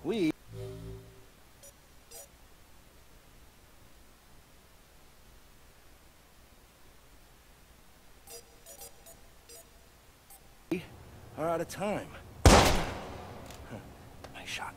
We are out of time. Nice shot.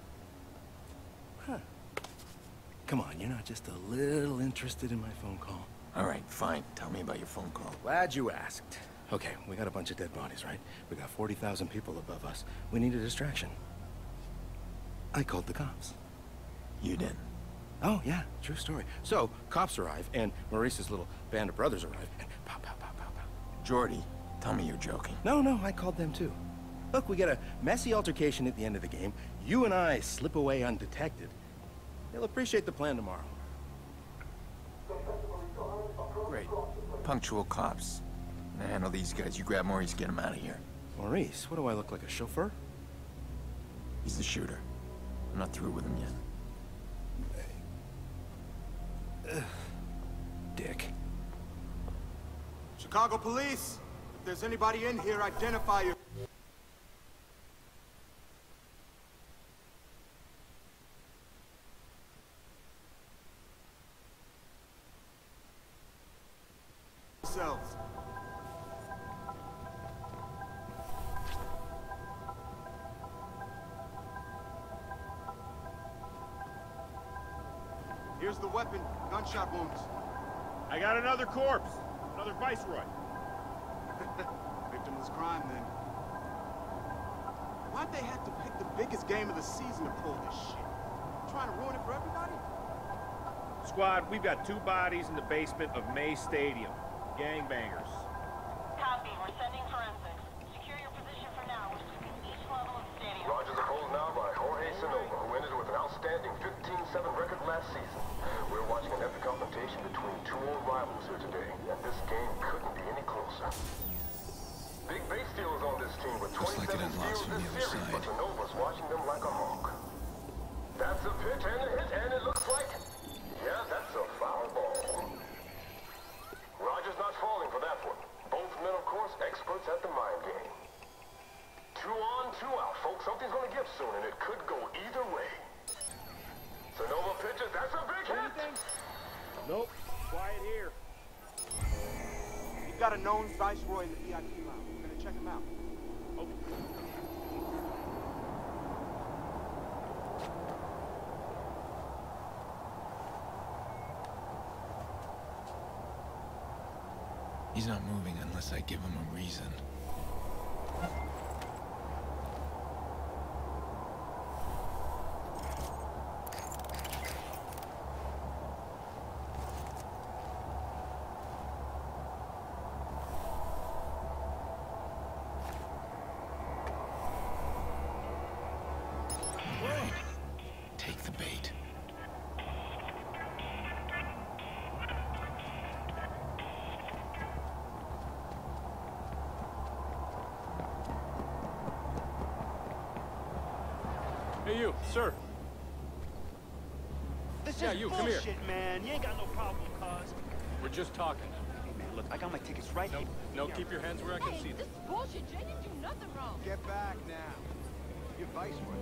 Huh. Come on, you're not just a little interested in my phone call? All right, fine. Tell me about your phone call. Glad you asked. Okay, we got a bunch of dead bodies, right? We got 40,000 people above us. We need a distraction. I called the cops. You did? Oh, yeah, true story. So, cops arrive, and Maurice's little band of brothers arrive, and pow, pow, pow, pow, pow. Jordy, tell me you're joking. No, I called them too. Look, we get a messy altercation at the end of the game. You and I slip away undetected. They'll appreciate the plan tomorrow. Great. Punctual cops. Now handle these guys. You grab Maurice, get him out of here. Maurice, what do I look like, a chauffeur? He's the shooter. I'm not through with him yet. Dick. Chicago police! If there's anybody in here, identify yourselves. Here's the weapon. Gunshot wounds. I got another corpse. Another Viceroy. Victimless crime, then. Why'd they have to pick the biggest game of the season to pull this shit? Trying to ruin it for everybody? Squad, we've got 2 bodies in the basement of May Stadium. Gangbangers. Copy. We're sending forensics. Secure your position for now. We're sweeping each level of the stadium. Rogers opposed now by Jorge Sanova, who ended with an outstanding 15-7 record last season. We're watching an epic confrontation between 2 old rivals here today, and this game couldn't be any closer. Big base stealers on this team with 27 steals this series, but Sanova's watching them like a hawk. That's a pitch and a hit, and it looks like... yeah, that's a foul ball. Rogers not falling for that one. Both men, of course, experts at the mind game. 2 on, 2 out, folks. Something's gonna give soon, and it could go either way. Sanova pitches, that's a big hit! Nope. Quiet here. We've got a known Viceroy in the VIP lounge. We're gonna check him out. He's not moving unless I give him a reason. Take the bait. Hey, you, sir. This Yeah, is you, come here. bullshit, man. You ain't got no problem, cuz. We're just talking. Hey, man, look, I got my tickets right here. No, keep your hands where I can see Hey, them. this is bullshit. Jay didn't do nothing wrong. Get back now. You're Viceroy.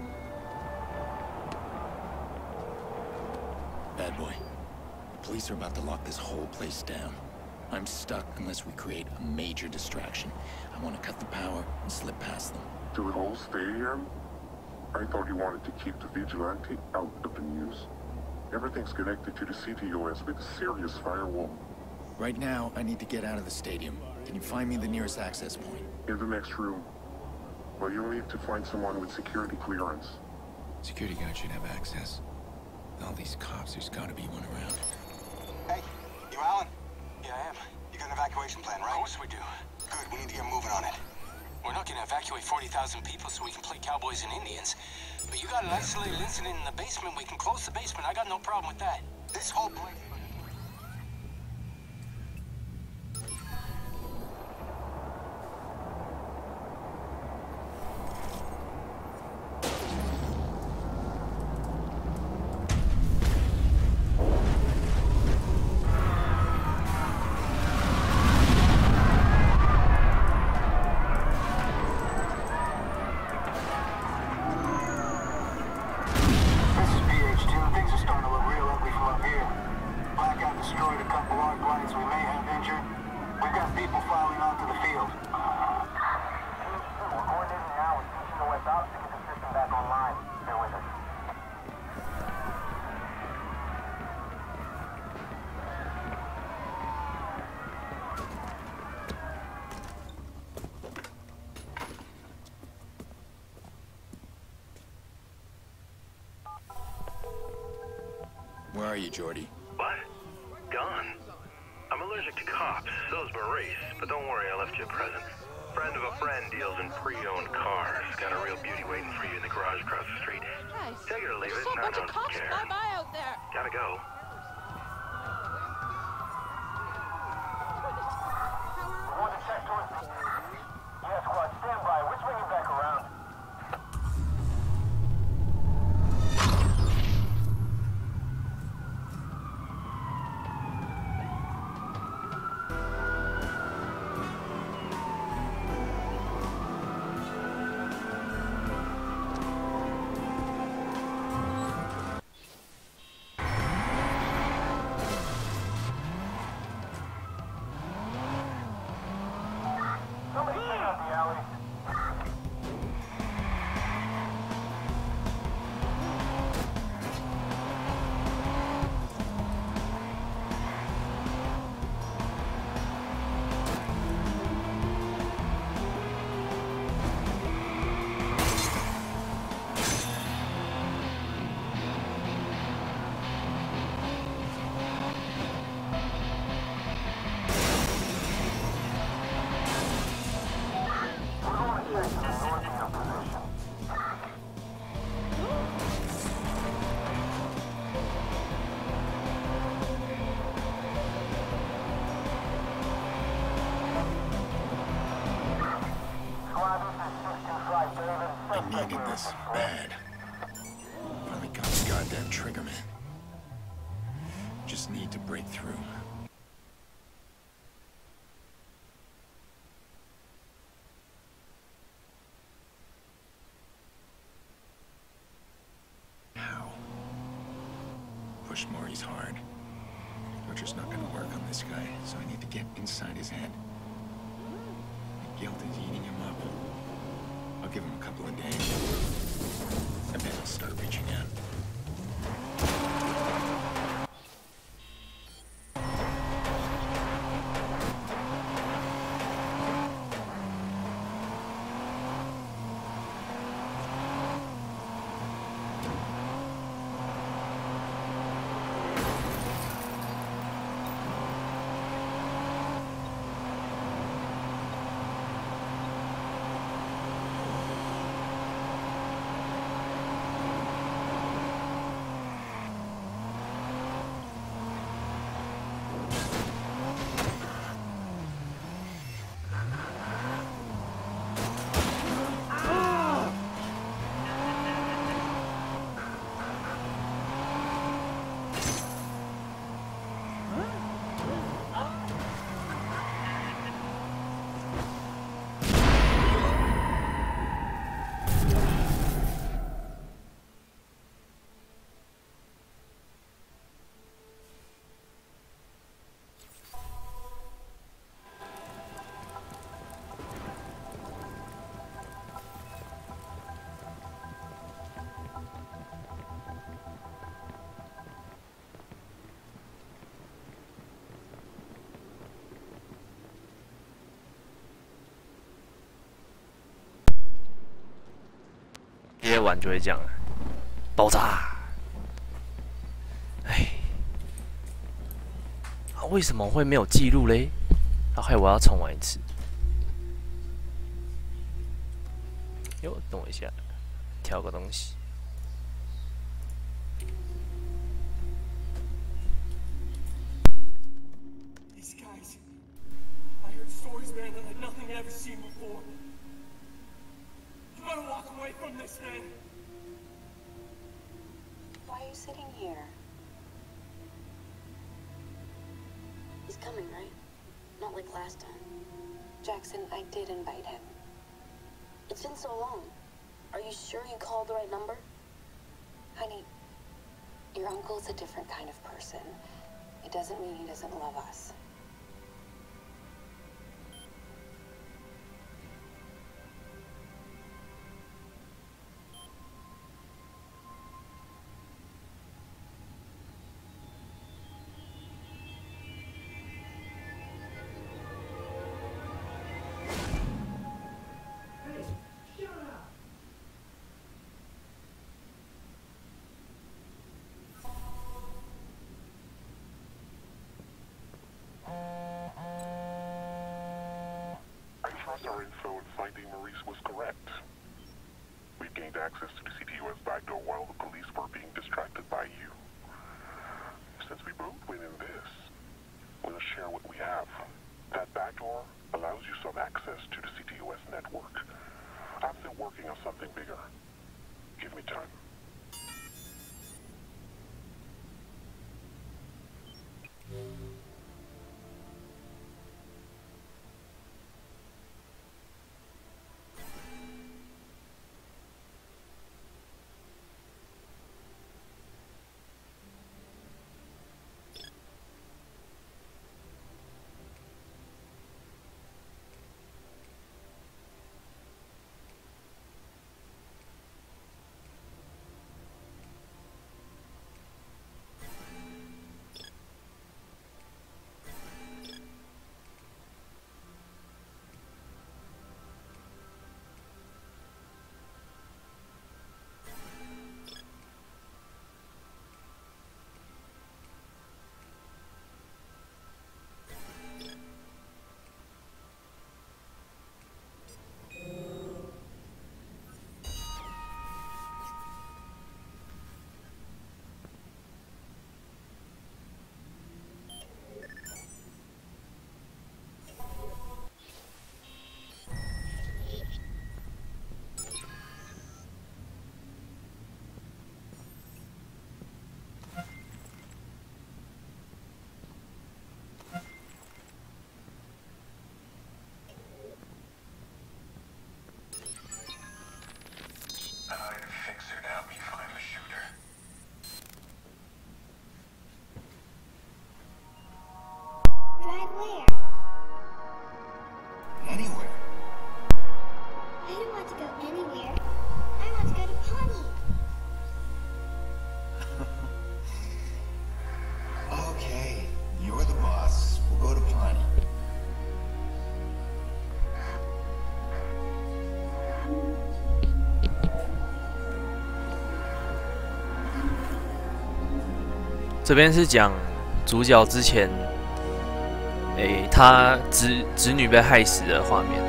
Bad boy. The police are about to lock this whole place down. I'm stuck unless we create a major distraction. I want to cut the power and slip past them. To the whole stadium? I thought you wanted to keep the vigilante out of the news. Everything's connected to the CTOS with a serious firewall. Right now, I need to get out of the stadium. Can you find me the nearest access point? In the next room. But you'll need to find someone with security clearance. Security guard should have access. All these cops, there's gotta be one around. Hey, you Alan? Yeah, I am. You got an evacuation plan, right? Of course we do. Good, we need to get moving on it. We're not gonna evacuate 40,000 people so we can play cowboys and Indians. But you got an isolated incident in the basement, we can close the basement. I got no problem with that. This whole place... are you, Jordy? What? Gone. I'm allergic to cops, so's Maurice, but don't worry, I left you a present. Friend of a friend deals in pre-owned cars. Got a real beauty waiting for you in the garage across the street. Guys, Take it or leave it. I saw a bunch of don't cops care. fly by out there. Gotta go. We want to check towards the... Yeah, squad, stand by. We're swinging back around. Somebody check out the alley. We're going to check the north end position. Squad, this is 625 David. I needed this bad. Finally got the goddamn trigger, man. Just need to break through. How? Push Maury's hard. Torture's not gonna work on this guy, so I need to get inside his head. The guilt is eating him up. I'll give him a couple of days. And then I'll start reaching out. 夜晚就会这样，爆炸。哎，啊，为什么会没有记录嘞？啊，害我要重玩一次。哟，等我一下，挑个东西。 Why are you sitting here? He's coming, right? Not like last time. Jackson, I did invite him. It's been so long. Are you sure you called the right number? Honey, your uncle's a different kind of person. It doesn't mean he doesn't love us. finding Maurice was correct. We gained access to the CTOS backdoor while the police were being distracted by you. Since we both win in this, we'll share what we have. That backdoor allows you some access to the CTOS network. I'm still working on something bigger. Give me time. 这边是讲主角之前，他侄女被害死的画面。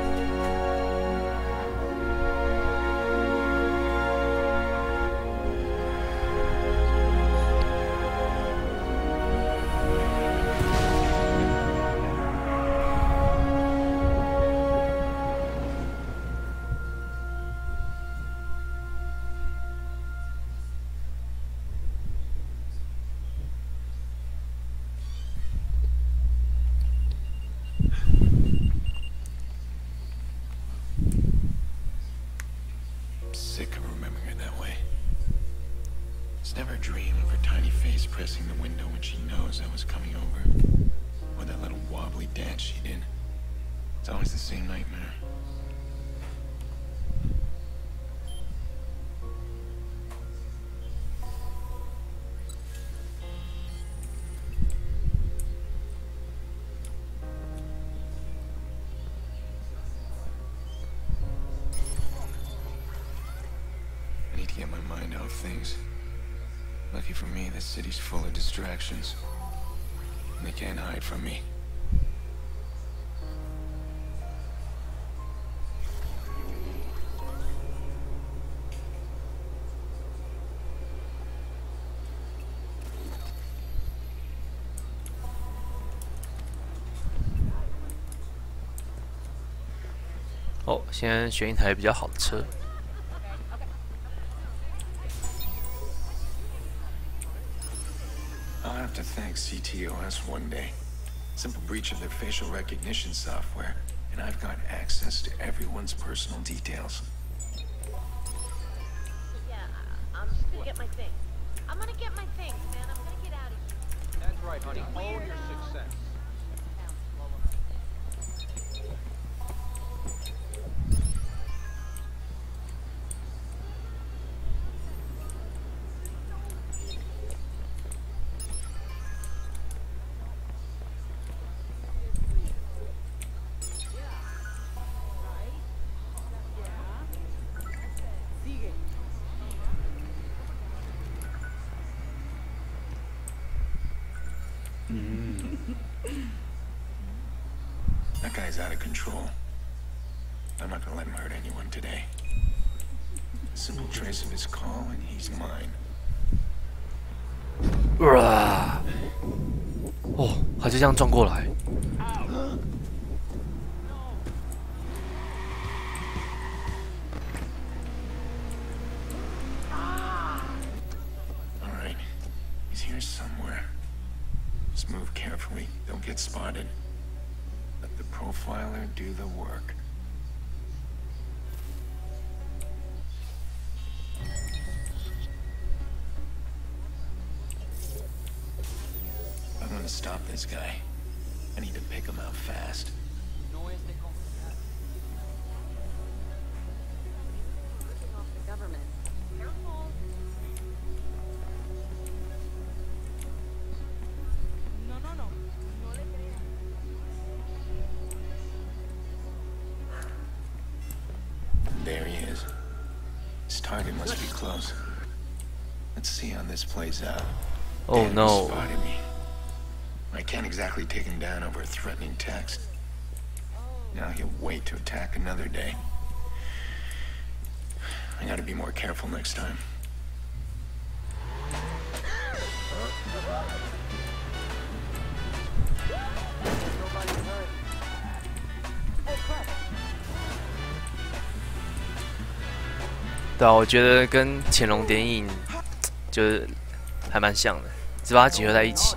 Get my mind off things. Lucky for me, this city's full of distractions. And they can't hide from me. 哦，现在选一台比较好的车。 I'll have to thank CTOS one day. Simple breach of their facial recognition software, and I've got access to everyone's personal details. Yeah, I'm just gonna get my things. I'm gonna get my things, man. I'm gonna get out of here. That's right, honey. Own your success. That guy's out of control. I'm not gonna let him hurt anyone today. A simple trace of his call and he's mine. 哦，他就这样撞过来。 Alright, he's here somewhere. Just move carefully, don't get spotted. Let the profiler do the work. I'm gonna stop this guy. I need to pick him out fast. The government. Careful. No. There he is. His target must be close. Let's see how this plays out. Oh Damn, no. he spotted me. I can't exactly take him down over a threatening text. Now he'll wait to attack another day. I gotta be more careful next time. Hey, 对啊，我觉得跟潜龙谍影就是还蛮像的，只把它结合在一起。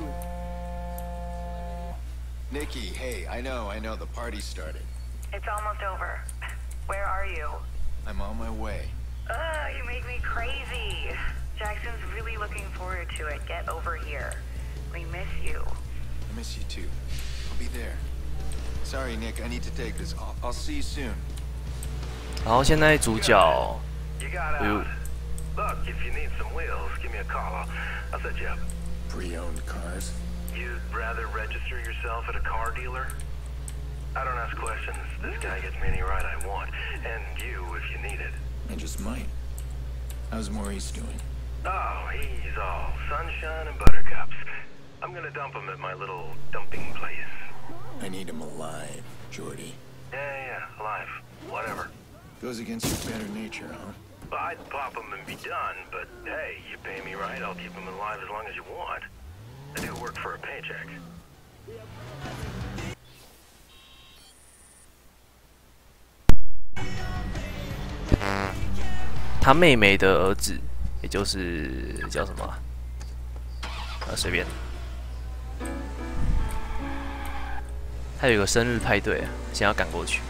Nikki, hey, I know, the party started. It's almost over. Where are you? I'm on my way. You make me crazy. Jackson's really looking forward to it. Get over here. We miss you. I miss you too. I'll be there. Sorry, Nick, I need to take this. I'll see you soon. 然后现在主角， You got out. Look, if you need some wheels, give me a call. I'll set you up. Pre-owned cars? You'd rather register yourself at a car dealer? I don't ask questions. This guy gets me any ride I want. And you, if you need it. I just might. How's Maurice doing? Oh, he's all sunshine and buttercups. I'm gonna dump him at my little dumping place. I need him alive, Jordy. Yeah, alive. Whatever. Goes against your better nature, huh? I'd pop him and be done, but hey, you pay me right, I'll keep him alive as long as you want. I do work for a paycheck. 他妹妹的儿子，也就是叫什么啊？随便。他有个生日派对啊，先要赶过去。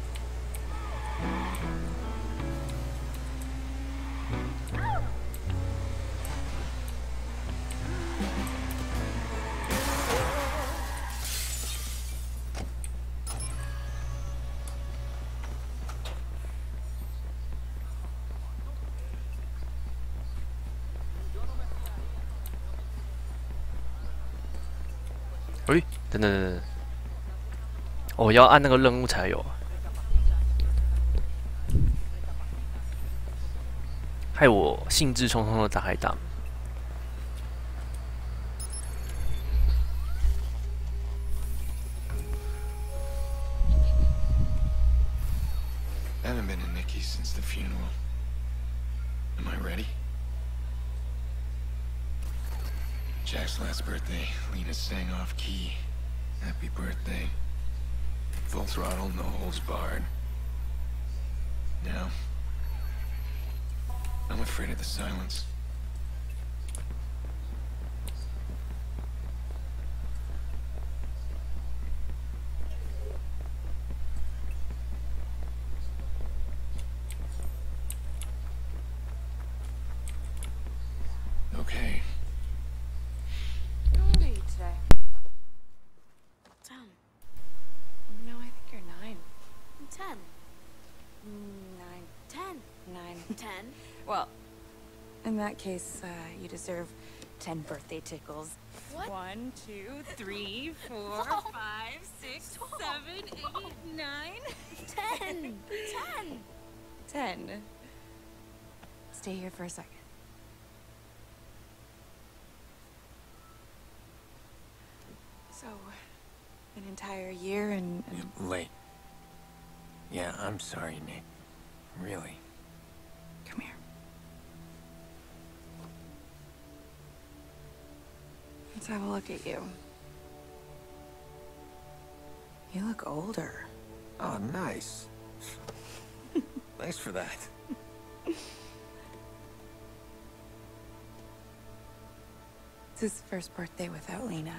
哎，等，我要按那个任务才有，害我兴致冲冲的打开大门。 I haven't been to Nikki's since the funeral. Am I ready? Jack's last birthday, Lena sang off key. Happy birthday. Full throttle, no holds barred. Now, I'm afraid of the silence. Okay. How old are you today? 10. No, I think you're 9. 10. 9. 10. 9. 10. Well, in that case, you deserve 10 birthday tickles. What? 1, 2, 3, 4, 5, 6, 7, 8, 9. 10. 10. 10. Stay here for a second. So, an entire year and... Late. Yeah, I'm sorry, Nick. Really. Come here. Let's have a look at you. You look older. Oh, nice. Thanks for that. It's his first birthday without Lena.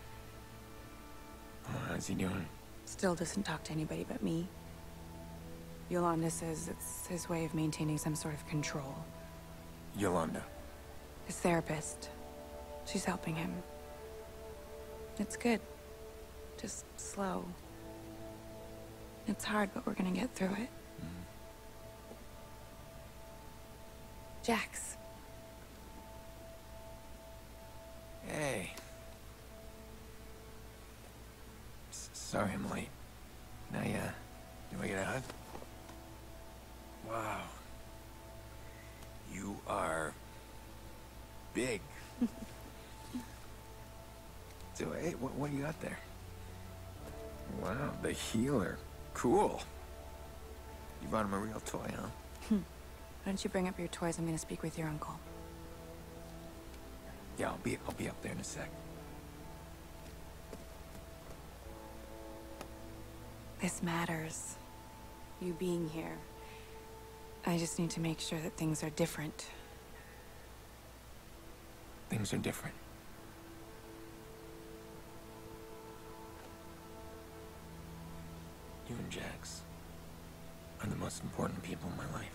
Oh, how's he doing? Still doesn't talk to anybody but me. Yolanda says it's his way of maintaining some sort of control. Yolanda. His therapist. She's helping him. It's good. Just slow. It's hard, but we're gonna get through it. Jax. Hey. Sorry I'm late. Do I get a hug? Wow. You are big. So, hey, what do you got there? Wow, the healer. Cool. You bought him a real toy, huh? Why don't you bring up your toys? I'm gonna speak with your uncle. Yeah, I'll be up there in a sec. This matters. You being here. I just need to make sure that things are different. Things are different. You and Jax are the most important people in my life.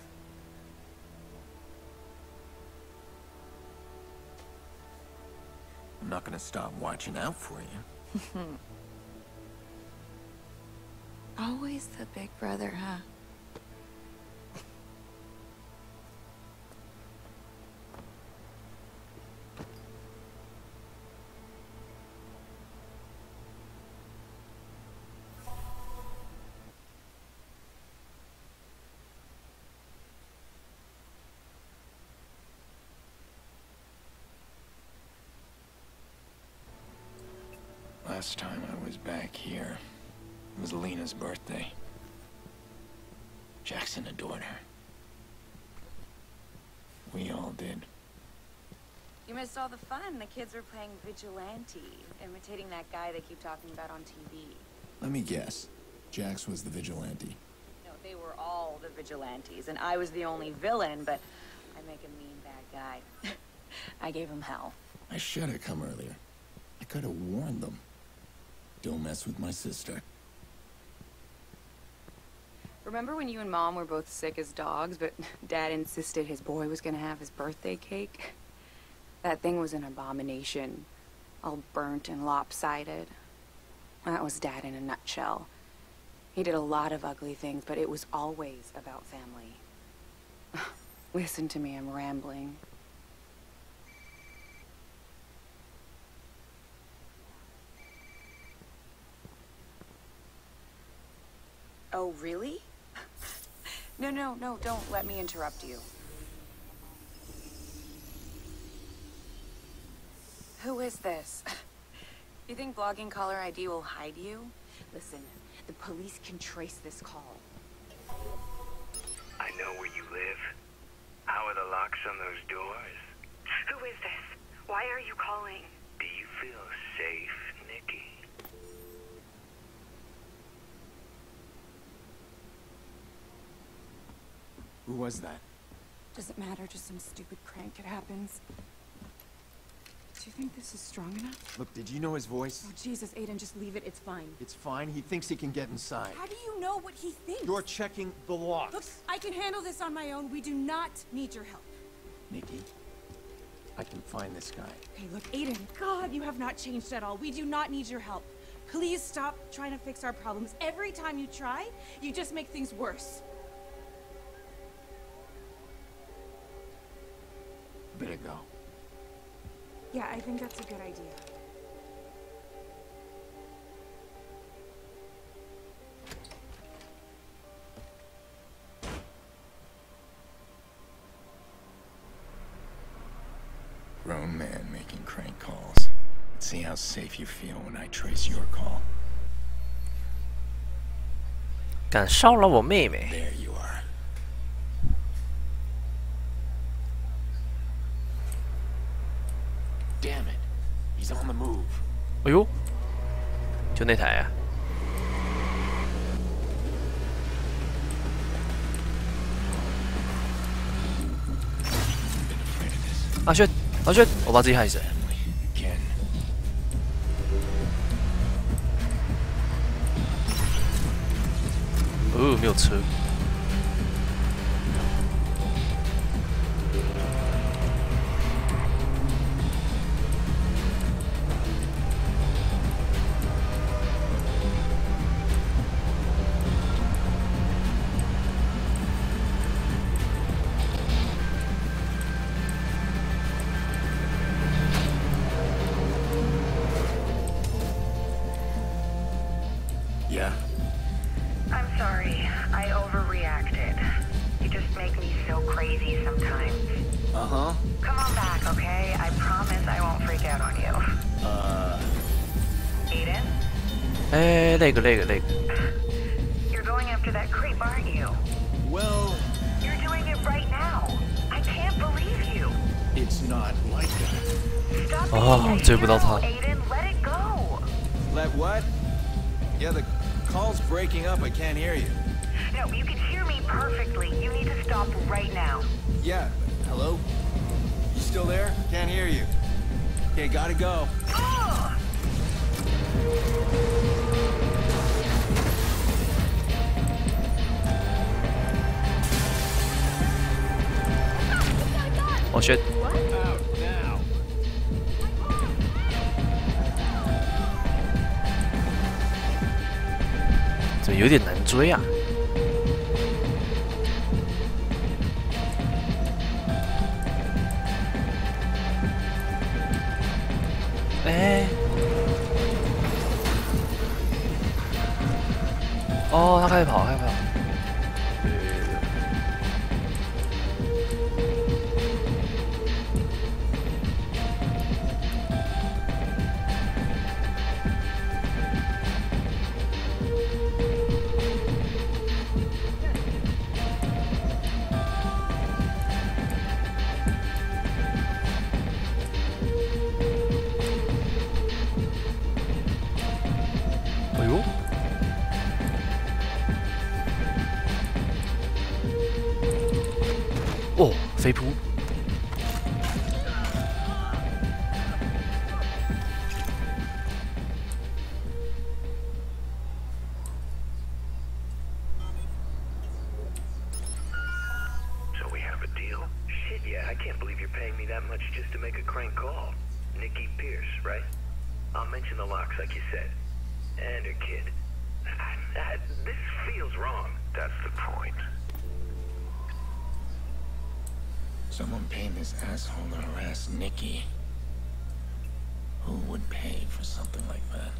I'm not gonna stop watching out for you. Always the big brother, huh? Last time I was back here, it was Lena's birthday. Jackson adored her. We all did. You missed all the fun. The kids were playing Vigilante, imitating that guy they keep talking about on TV. Let me guess. Jax was the vigilante. No, they were all the vigilantes, and I was the only villain, but I make a mean bad guy. I gave him hell. I should have come earlier. I could have warned them. Don't mess with my sister. Remember when you and Mom were both sick as dogs, but Dad insisted his boy was gonna have his birthday cake? That thing was an abomination. All burnt and lopsided. That was Dad in a nutshell. He did a lot of ugly things, but it was always about family. Listen to me, I'm rambling. Oh, really? No, don't let me interrupt you. Who is this? You think blogging caller ID will hide you? Listen, the police can trace this call. I know where you live. How are the locks on those doors? Who is this? Why are you calling? Do you feel safe, Nikki? Who was that? Doesn't matter, just some stupid crank. It happens. Do you think this is strong enough? Look, did you know his voice? Oh, Jesus, Aiden, just leave it. It's fine. It's fine. He thinks he can get inside. How do you know what he thinks? You're checking the locks. Look, I can handle this on my own. We do not need your help. Nikki, I can find this guy. Hey, look, Aiden, God, you have not changed at all. We do not need your help. Please stop trying to fix our problems. Every time you try, you just make things worse. Better go. Yeah, I think that's a good idea. Grown man making crank calls. Let's see how safe you feel when I trace your call. 敢骚扰我妹妹。 There you are. Damn it. He's on the move. 哎呦，就那台啊！阿轩，阿轩，我把自己害死。没有车。 Yeah? I'm sorry. I overreacted. You just make me so crazy sometimes. Uh-huh. Come on back, okay? I promise I won't freak out on you. Aiden? 哎，那个。 You're going after that creep, aren't you? Well... You're doing it right now. I can't believe you. It's not like that. Stop 哦，追不到他。 Aiden, let it go. Let what? Yeah, the call's breaking up. I can't hear you. No, you can hear me perfectly. You need to stop right now. Yeah. Hello? You still there? Can't hear you. Okay, gotta go. Oh shit! Out now. 这有点难追啊！哎，哦，他开始跑，开始跑。哎呦！哦，飞扑！ So we have a deal? Shit, yeah, I can't believe you're paying me that much just to make a crank call. Nikki Pierce, right? I'll mention the locks like you said. And her kid. This feels wrong. That's the point. Someone paying this asshole to harass Nikki. Who would pay for something like that?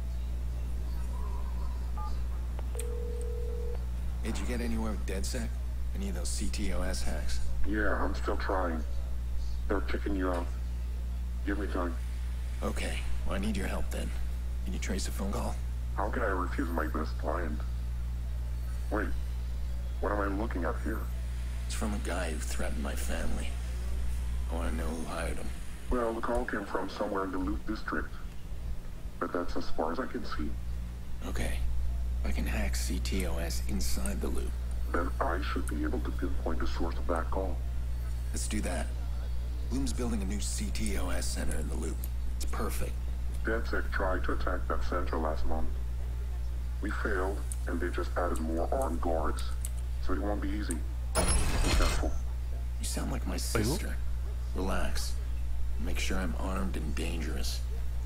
Hey, did you get anywhere with DedSec? Any of those CTOS hacks? Yeah, I'm still trying. They're kicking you out. Give me time. Okay, well, I need your help then. Can you trace a phone call? How can I refuse my best client? Wait, what am I looking at here? It's from a guy who threatened my family. I want to know who hired him. Well, the call came from somewhere in the Loot District. But that's as far as I can see. Okay. I can hack CTOS inside the loop. Then I should be able to pinpoint the source of that call. Let's do that. Bloom's building a new CTOS center in the loop. It's perfect. DedSec tried to attack that center last month. We failed, and they just added more armed guards. So it won't be easy. Be careful. You sound like my sister. Relax. Make sure I'm armed and dangerous.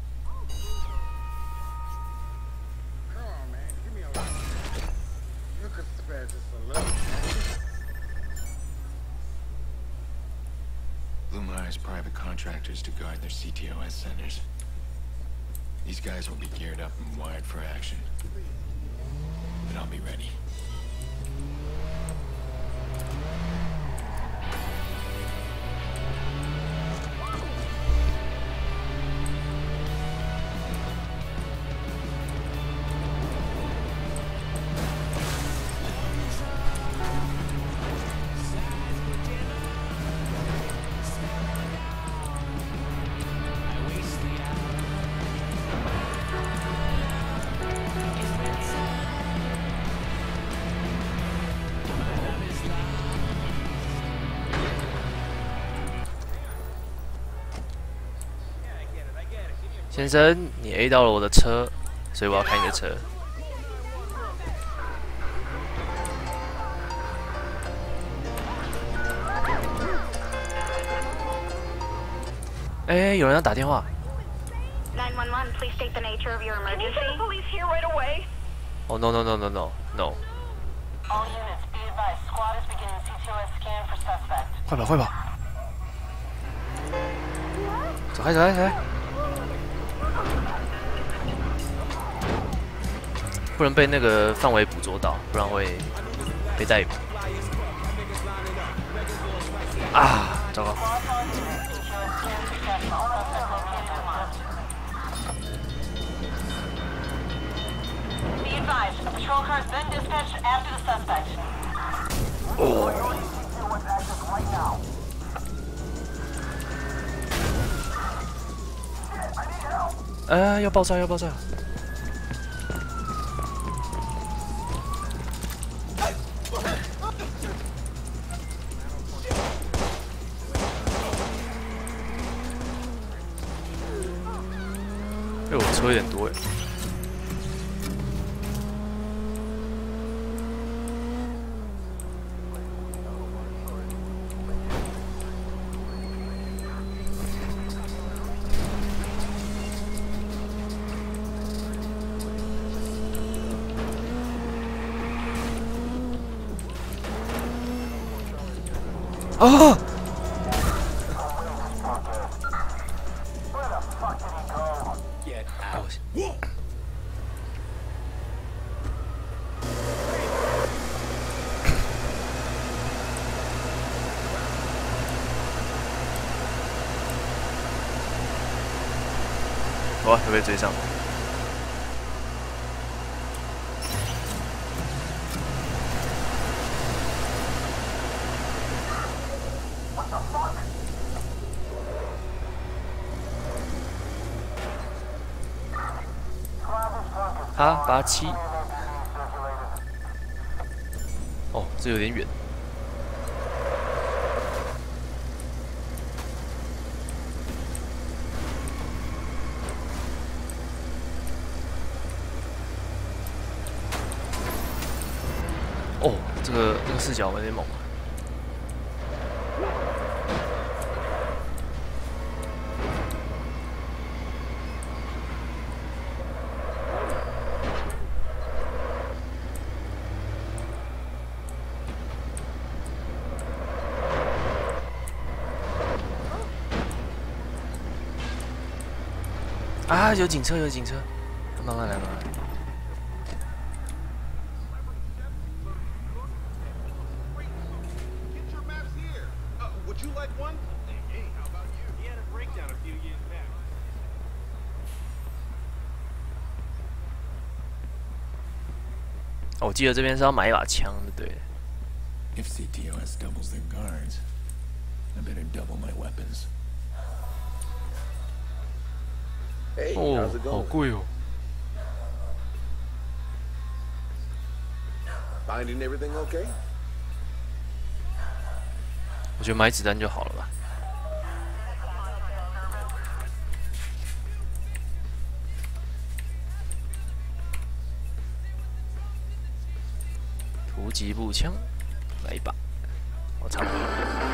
Come on, man. Give me a ride. You could spare just a little, man. Bloom hires private contractors to guard their CTOS centers. These guys will be geared up and wired for action. But I'll be ready. 先生，你 A 到了我的车，所以我要开你的车。哎，有人要打电话。 911, please state the nature of your emergency. Can you send the police here right away? Oh no. All units, be advised. Squad is beginning CTOS scan for suspect. 快跑！走开！不能被那个范围捕捉到，不然会被逮捕。啊！糟糕！ Be advised, a patrol car has been dispatched after the suspect. 要爆炸！哎，我车有点多哎。 啊！哇，会被追上！87。哦，这有点远。哦，这个视角有点猛。 啊，有警车，慢慢来。哦，我记得这边是要买一把枪的，对。 If CTOS doubles their guards, I better double my weapons. Hey, how's it going? 好贵哦。 Finding everything okay? 我觉得买子弹就好了吧。突击步枪，来一把，我差不多。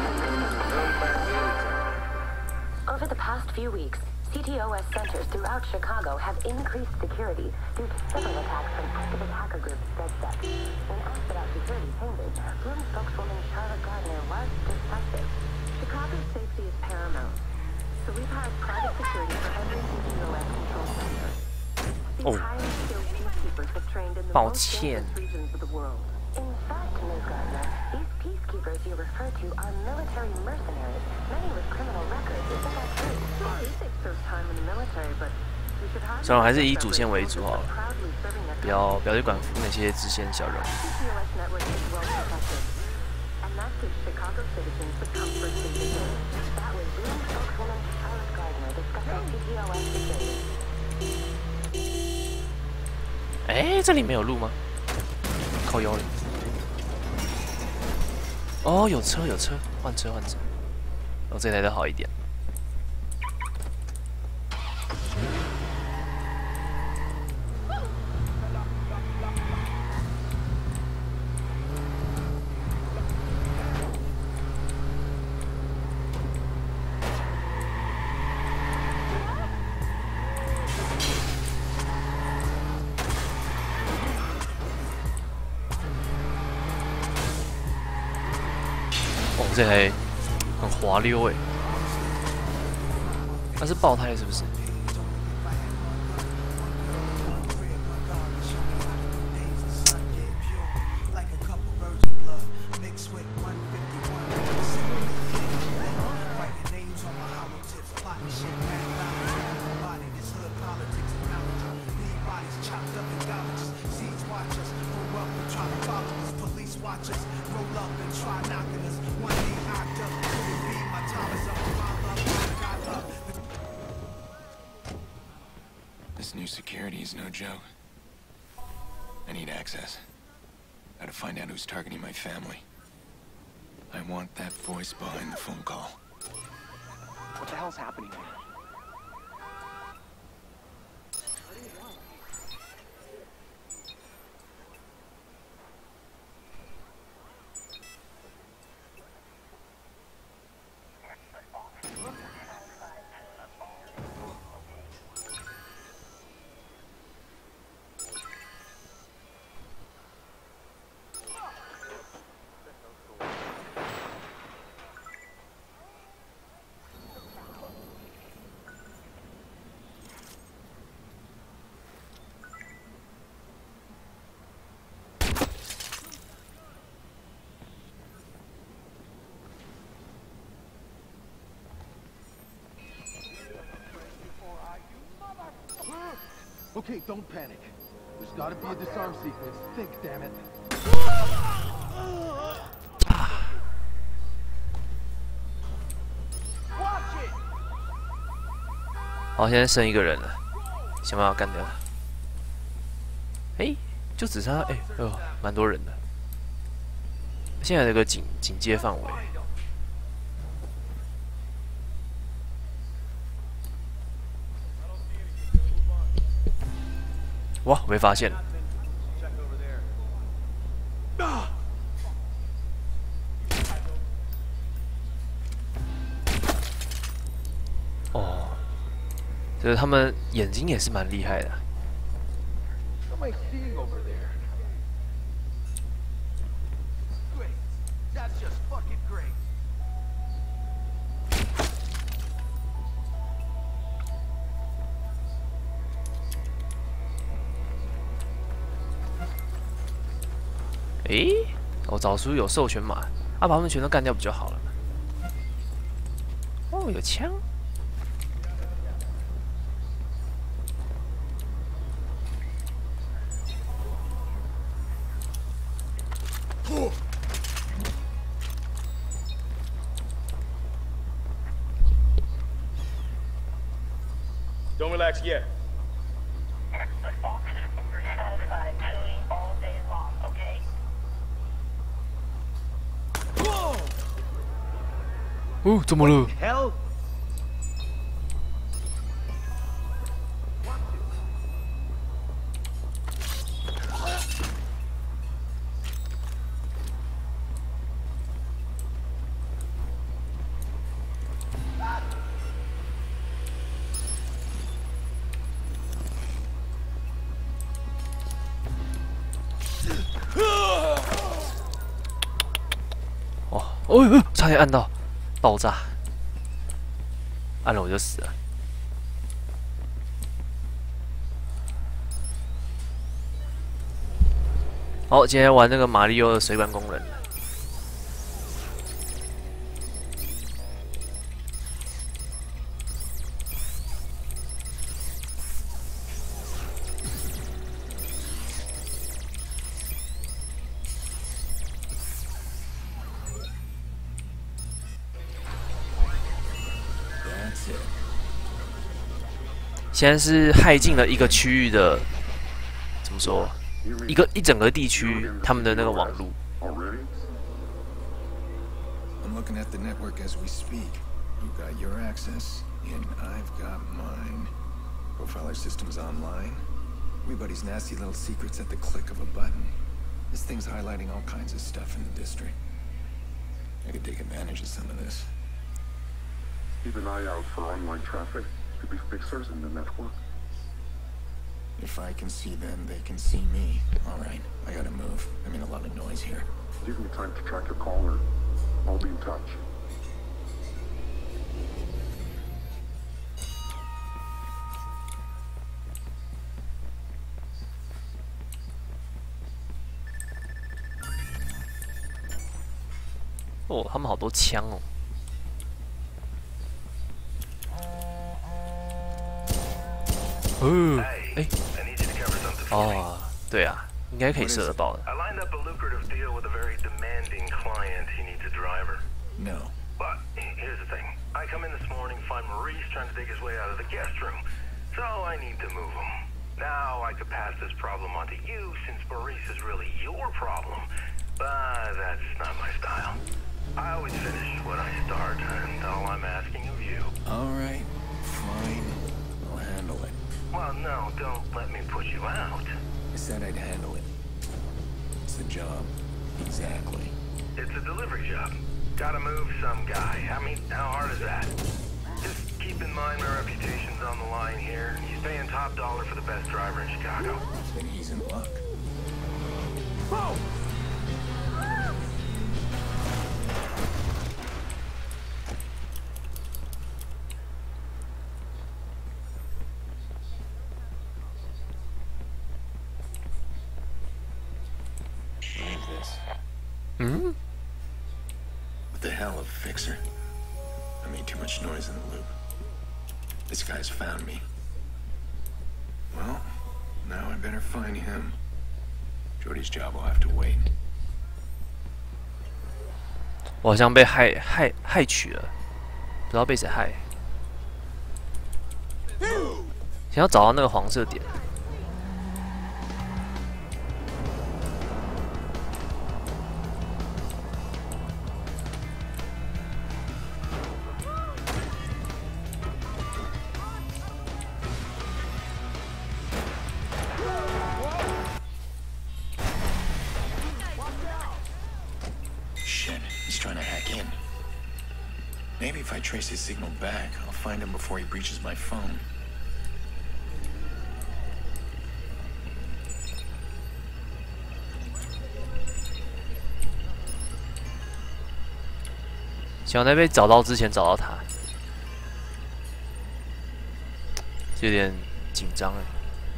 Over the past few weeks, CTOS centers throughout Chicago have increased security due to several attacks from activist hacker group DedSec. When asked about security changes, Bloom spokeswoman Charlotte Gardner was decisive. Chicago's safety is paramount, so we've hired private security for every CTOS control center. These highly skilled peacekeepers have trained in the most dangerous regions of the world. In fact, Ms. Gardner, these peacekeepers you refer to are military mercenaries, many with criminal records. Isn't that true? Well, they served time in the military, but we should hire 算了，还是以主线为主好了，不要去管那些支线小人物。 CTOS network is well protected, and that gives Chicago citizens the comfort they deserve. That was Bloom spokeswoman Charlotte Gardner discussing CTOS security. 哎，这里没有路吗？靠腰了。哦，有车，换车。哦，这台的好一点。 这台很滑溜哎，它是爆胎是不是？ This new security is no joke. I need access. Gotta find out who's targeting my family. I want that voice behind the phone call. What the hell's happening here? Okay, don't panic. There's gotta be a disarm sequence. Think, damn it. 好，现在剩一个人了，想办法干掉他。哎，就只剩他，哎呦，蛮多人的。现在有个警戒范围。哇，我被发现了。哦，就是他们眼睛也是蛮厉害的。 What am I seeing over there? Great. That's just fucking great. 诶，我找出有授权码，把他们全都干掉不就好了？哦，有枪。 Don't relax yet. Oh, 怎么了？ Hell. 哦，差点按到，爆炸，按了我就死了。好，今天玩那个马里奥的水管工人。现在是害进了一个区域的，怎么说？一整个地区他们的那个网路。 I'm looking at the network as we speak. You got your access, and I've got mine. Profiler system's online. Everybody's nasty little secrets at the click of a button. This thing's highlighting all kinds of stuff in the district. I could take advantage of some of this. Keep an eye out for online traffic. Could be fixers in the network. If I can see them, they can see me. All right, I gotta move. I'm in a lot of noise here. Give me time to track your caller. I'll be in touch. 哦，他们好多枪哦。哦，哎，哦，对啊，应该可以射得爆的。 I lined up a lucrative deal with a very demanding client. He needs a driver. No. But here's the thing. I come in this morning, find Maurice trying to dig his way out of the guest room. So I need to move him. Now I could pass this problem on to you since Maurice is really your problem. But that's not my style. I always finish what I start, and all I'm asking of you. All right, fine. I'll handle it. Well, no, don't let me put you out. I said I'd handle it. It's the job. Exactly. It's a delivery job. Gotta move some guy. I mean, how hard is that? Just keep in mind my reputation's on the line here. He's paying top dollar for the best driver in Chicago. Then he's in luck. Whoa! Hmm? What the hell, a fixer? I made too much noise in the loop. This guy's found me. Well, now I better find him. Jordy's job will have to wait. 我好像被害取了，不知道被谁害。想要找到那个黄色点。 Maybe if I trace his signal back, I'll find him before he breaches my phone. "想在被找到之前找到他，有点紧张哎。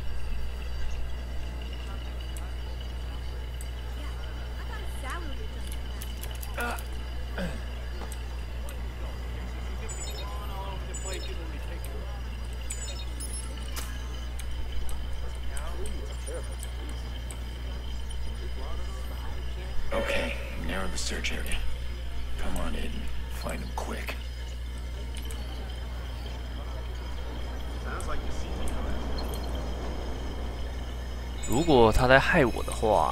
Okay, narrow the search area. Come on in, find him quick. 如果他在害我的话，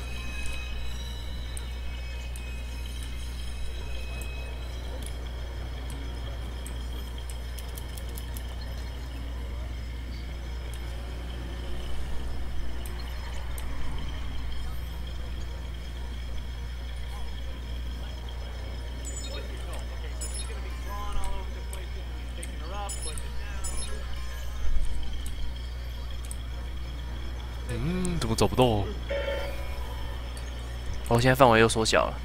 怎么找不到？哦，现在范围又缩小了。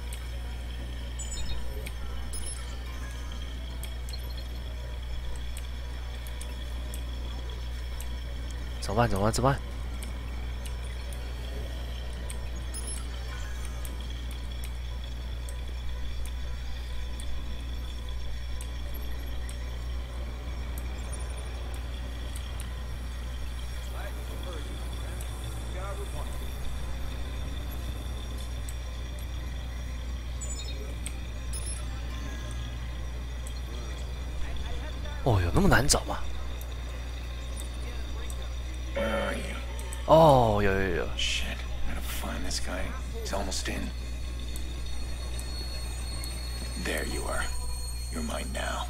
怎么办？怎么办？怎么办？哦，有那么难找吗？ Where are you? 哦，有。 Shit, I gotta find this guy. He's almost in. There you are. You're mine now.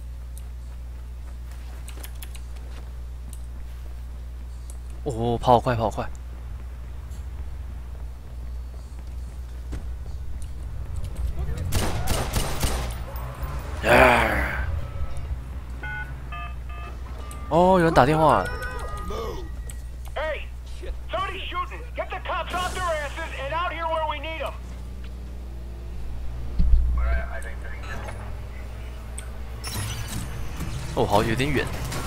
哦，跑好快，跑好快！哦，有人打电话了。 Hey, somebody's shooting. Get the cops off their asses and out here where we need them. 哦，好，有点远。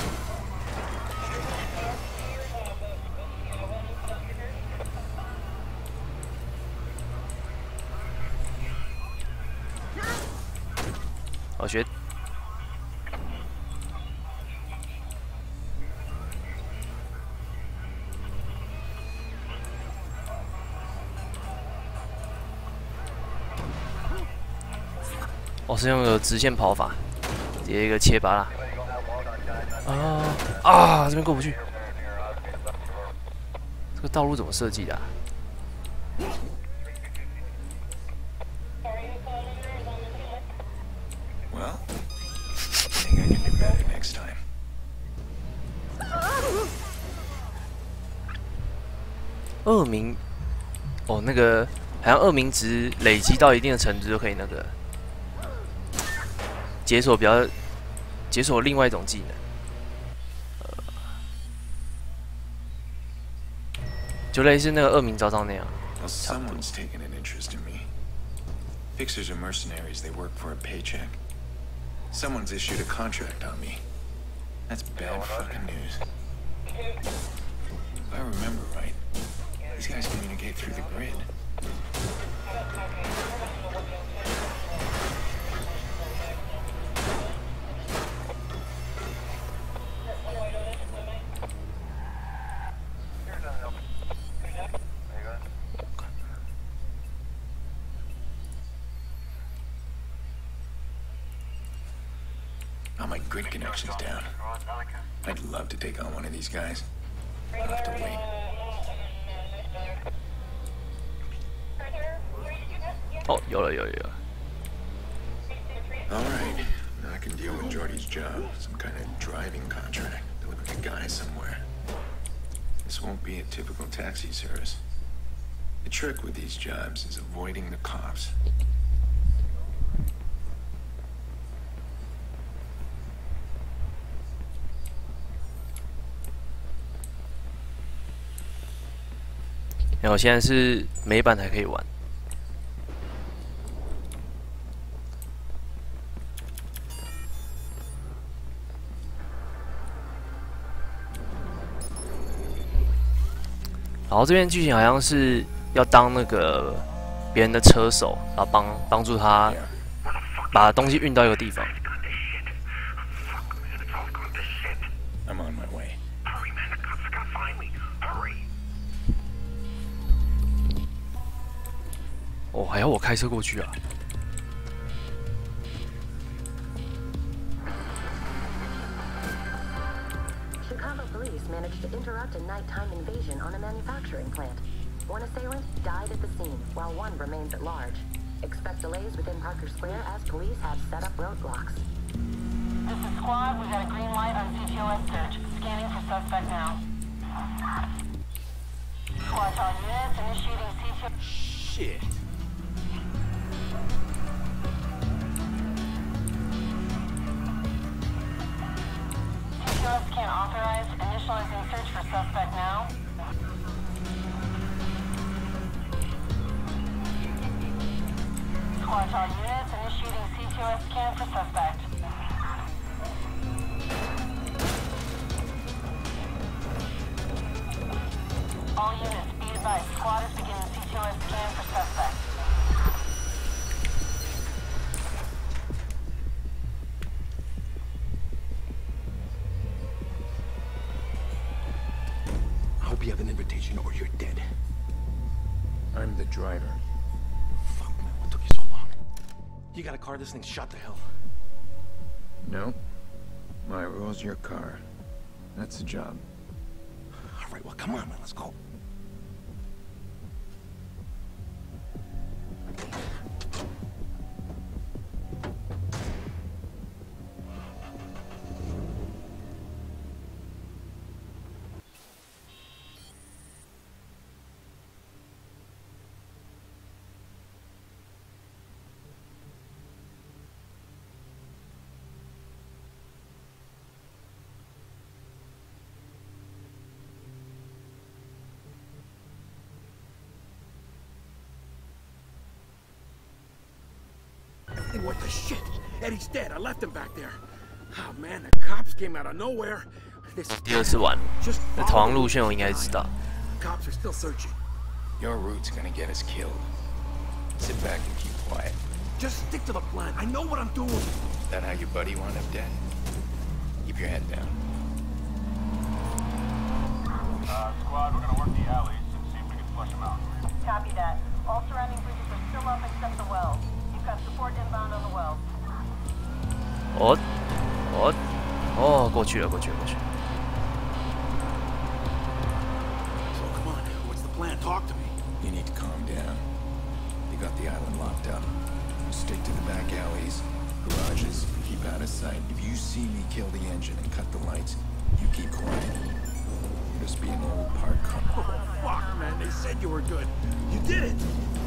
好学。哦，是用个直线跑法，直接一个切拔啦。这边过不去。这个道路怎么设计的啊？ Well, I think I can do better next time. 恶名，哦，那个好像恶名值累积到一定的程度就可以那个解锁解锁另外一种技能，就类似那个恶名昭彰那样。 Well, someone's taken an interest in me. Fixers are mercenaries. They work for a paycheck. Someone's issued a contract on me. That's bad fucking news. If I remember right, these guys communicate through the grid. Oh, my grid connection's down. I'd love to take on one of these guys. I'll have to wait. Oh, 有了。 All right, now I can deal with Jordy's job. Some kind of driving contract. Delivering a guy somewhere. This won't be a typical taxi service. The trick with these jobs is avoiding the cops. 然后现在是美版才可以玩。然后这边剧情好像是要当那个别人的车手，然后帮助他把东西运到一个地方。 I'm on my way. Hurry, man, the cops are gonna find me. Hurry. 哦，还要我开车过去啊？ Chicago police managed to interrupt a nighttime invasion on a manufacturing plant. One assailant died at the scene, while one remains at large. Expect delays within Parker Square as police have set up roadblocks. This is Squad. We got a green light on CTOS search. Scanning for suspect now. Squad to all units, initiating CTOS. Shit. CTOS can't authorize. Initializing search for suspect now. Squad to all units, initiating CTOS scan for suspect. All units, be advised. Squad is beginning CTOS scan for suspect. I hope you have an invitation or you're dead. I'm the driver. Fuck, man, what took you so long? You got a car? This thing's shot to hell. No. My rule's your car. That's the job. All right, well, come on, man, let's go. What the shit? Eddie's dead. I left him back there. Oh man, the cops came out of nowhere. 第二次玩，那逃亡路线我应该知道。 Cops are still searching. Your route's gonna get us killed. Sit back and keep quiet. Just stick to the plan. I know what I'm doing. Is that how your buddy wound up dead? Keep your head down. Squad, we're gonna work the alleys and see if we can flush them out. Copy that. All surrounding bridges are still up except the wells. You've got support inbound on the wells. 哦，过去了。 So come on, what's the plan? Talk to me. You need to calm down. You got the island locked up. You stick to the back alleys, garages, keep out of sight. If you see me kill the engine and cut the lights, you keep quiet. You'll just be an old park car. Oh, fuck, man. They said you were good. You did it.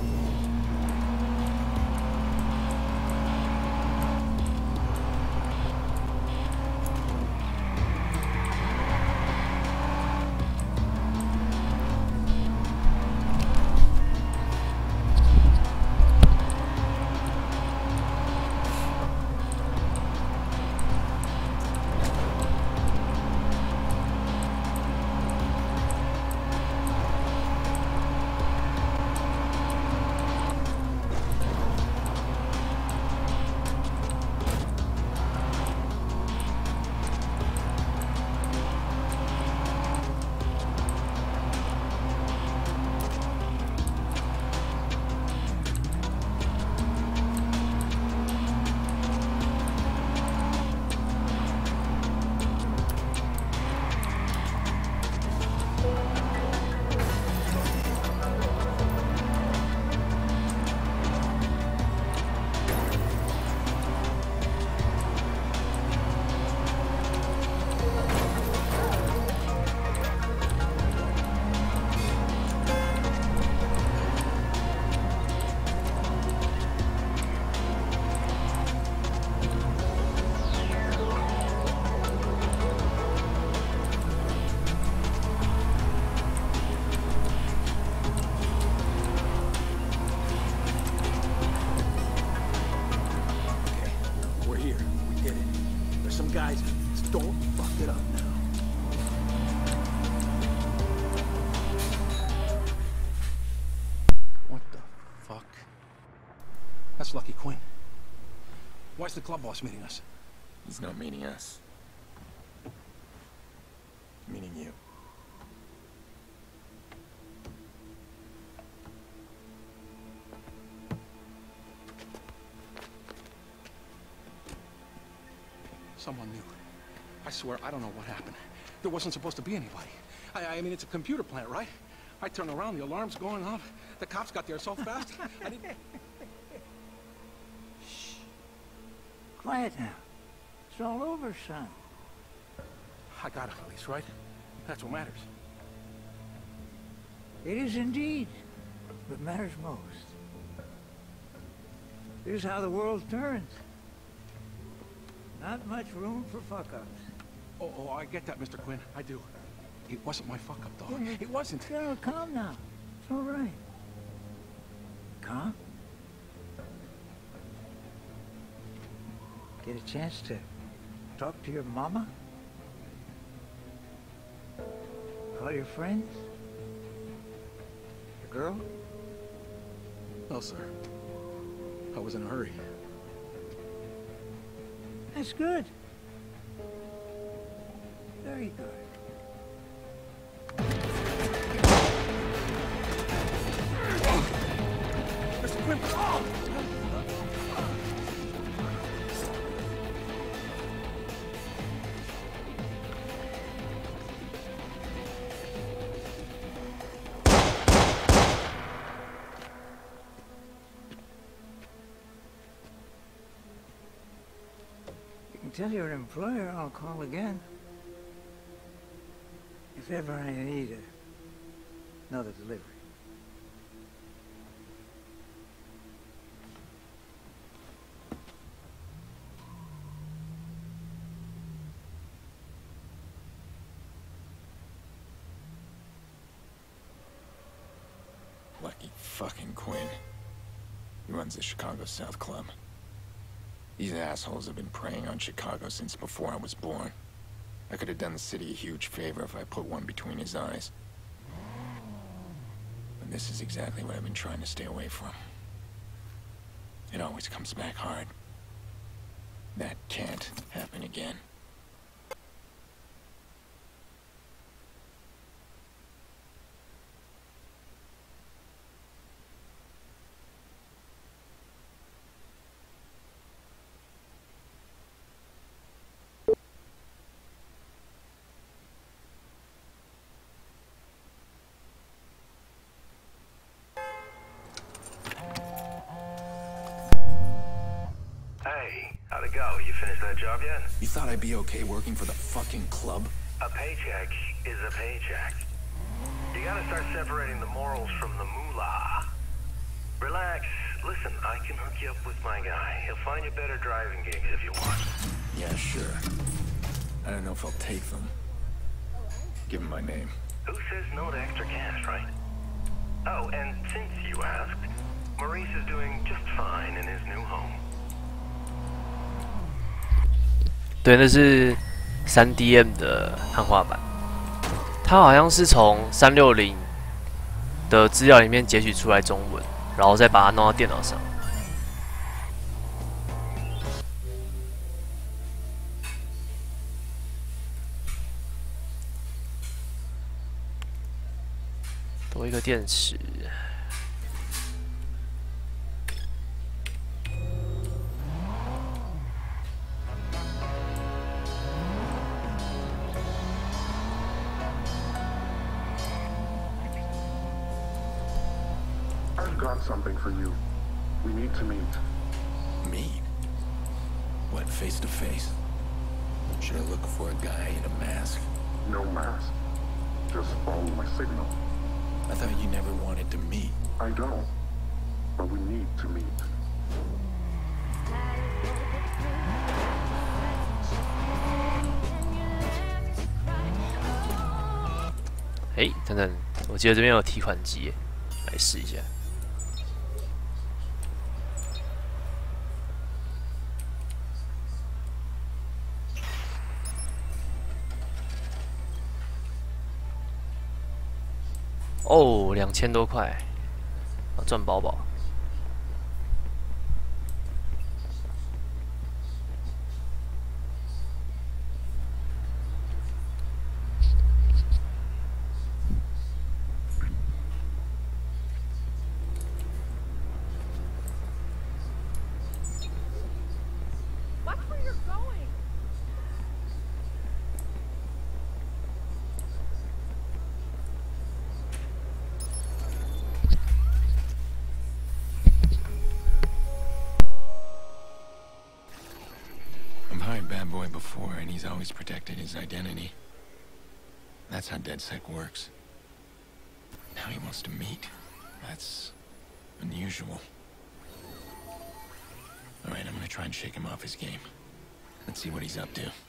Guys, just don't fuck it up now. What the fuck? That's Lucky Quinn. Why's the club boss meeting us? He's not meeting us. Meeting you. Someone knew. I swear, I don't know what happened. There wasn't supposed to be anybody. I mean, it's a computer plant, right? I turn around, the alarm's going off. The cops got there so fast. I didn't... Shh. Quiet now. It's all over, son. I got it, at least, right? That's what matters. It is indeed what matters most. Here's how the world turns. Not much room for fuck-ups. Oh, I get that, Mr. Quinn. I do. It wasn't my fuck-up, dog. Yeah, it wasn't. No, calm now. It's all right. Calm? Get a chance to talk to your mama? Call your friends? Your girl? No, sir. I was in a hurry. That's good. Very good. Mr. Quinn! Oh! Tell your employer I'll call again. If ever I need another delivery. Lucky fucking Quinn. He runs the Chicago South Club. These assholes have been preying on Chicago since before I was born. I could have done the city a huge favor if I put one between his eyes. But this is exactly what I've been trying to stay away from. It always comes back hard. That can't happen again. How'd it go? You finished that job yet? You thought I'd be okay working for the fucking club? A paycheck is a paycheck. You gotta start separating the morals from the moolah. Relax. Listen, I can hook you up with my guy. He'll find you better driving gigs if you want. Yeah, sure. I don't know if I'll take them. Give him my name. Who says no to extra cash, right? Oh, and since you asked, Maurice is doing just fine in his new home. 对，那是3DM 的汉化版，它好像是从360的资料里面截取出来中文，然后再把它弄到电脑上。多一个电池。 Got something for you. We need to meet. Meet? What, face to face? Should I look for a guy in a mask? No mask. Just follow my signal. I thought you never wanted to meet. I don't. But we need to meet. 哎，等等，我记得这边有提款机耶，来试一下。 哦，2000多块，赚饱饱。 Watch where you're going. I've hired Bad Boy before, and he's always protected his identity. That's how DedSec works. Now he wants to meet. That's unusual. Alright, I'm gonna try and shake him off his game. Let's see what he's up to.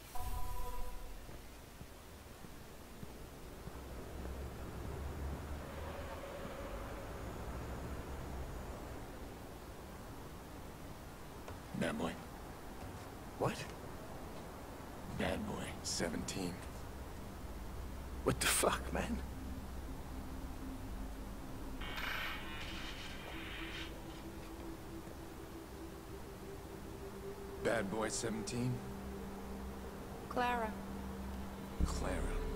Bad Boy. What? Bad Boy, 17. What the fuck, man? Bad Boy, 17? Clara. Clara.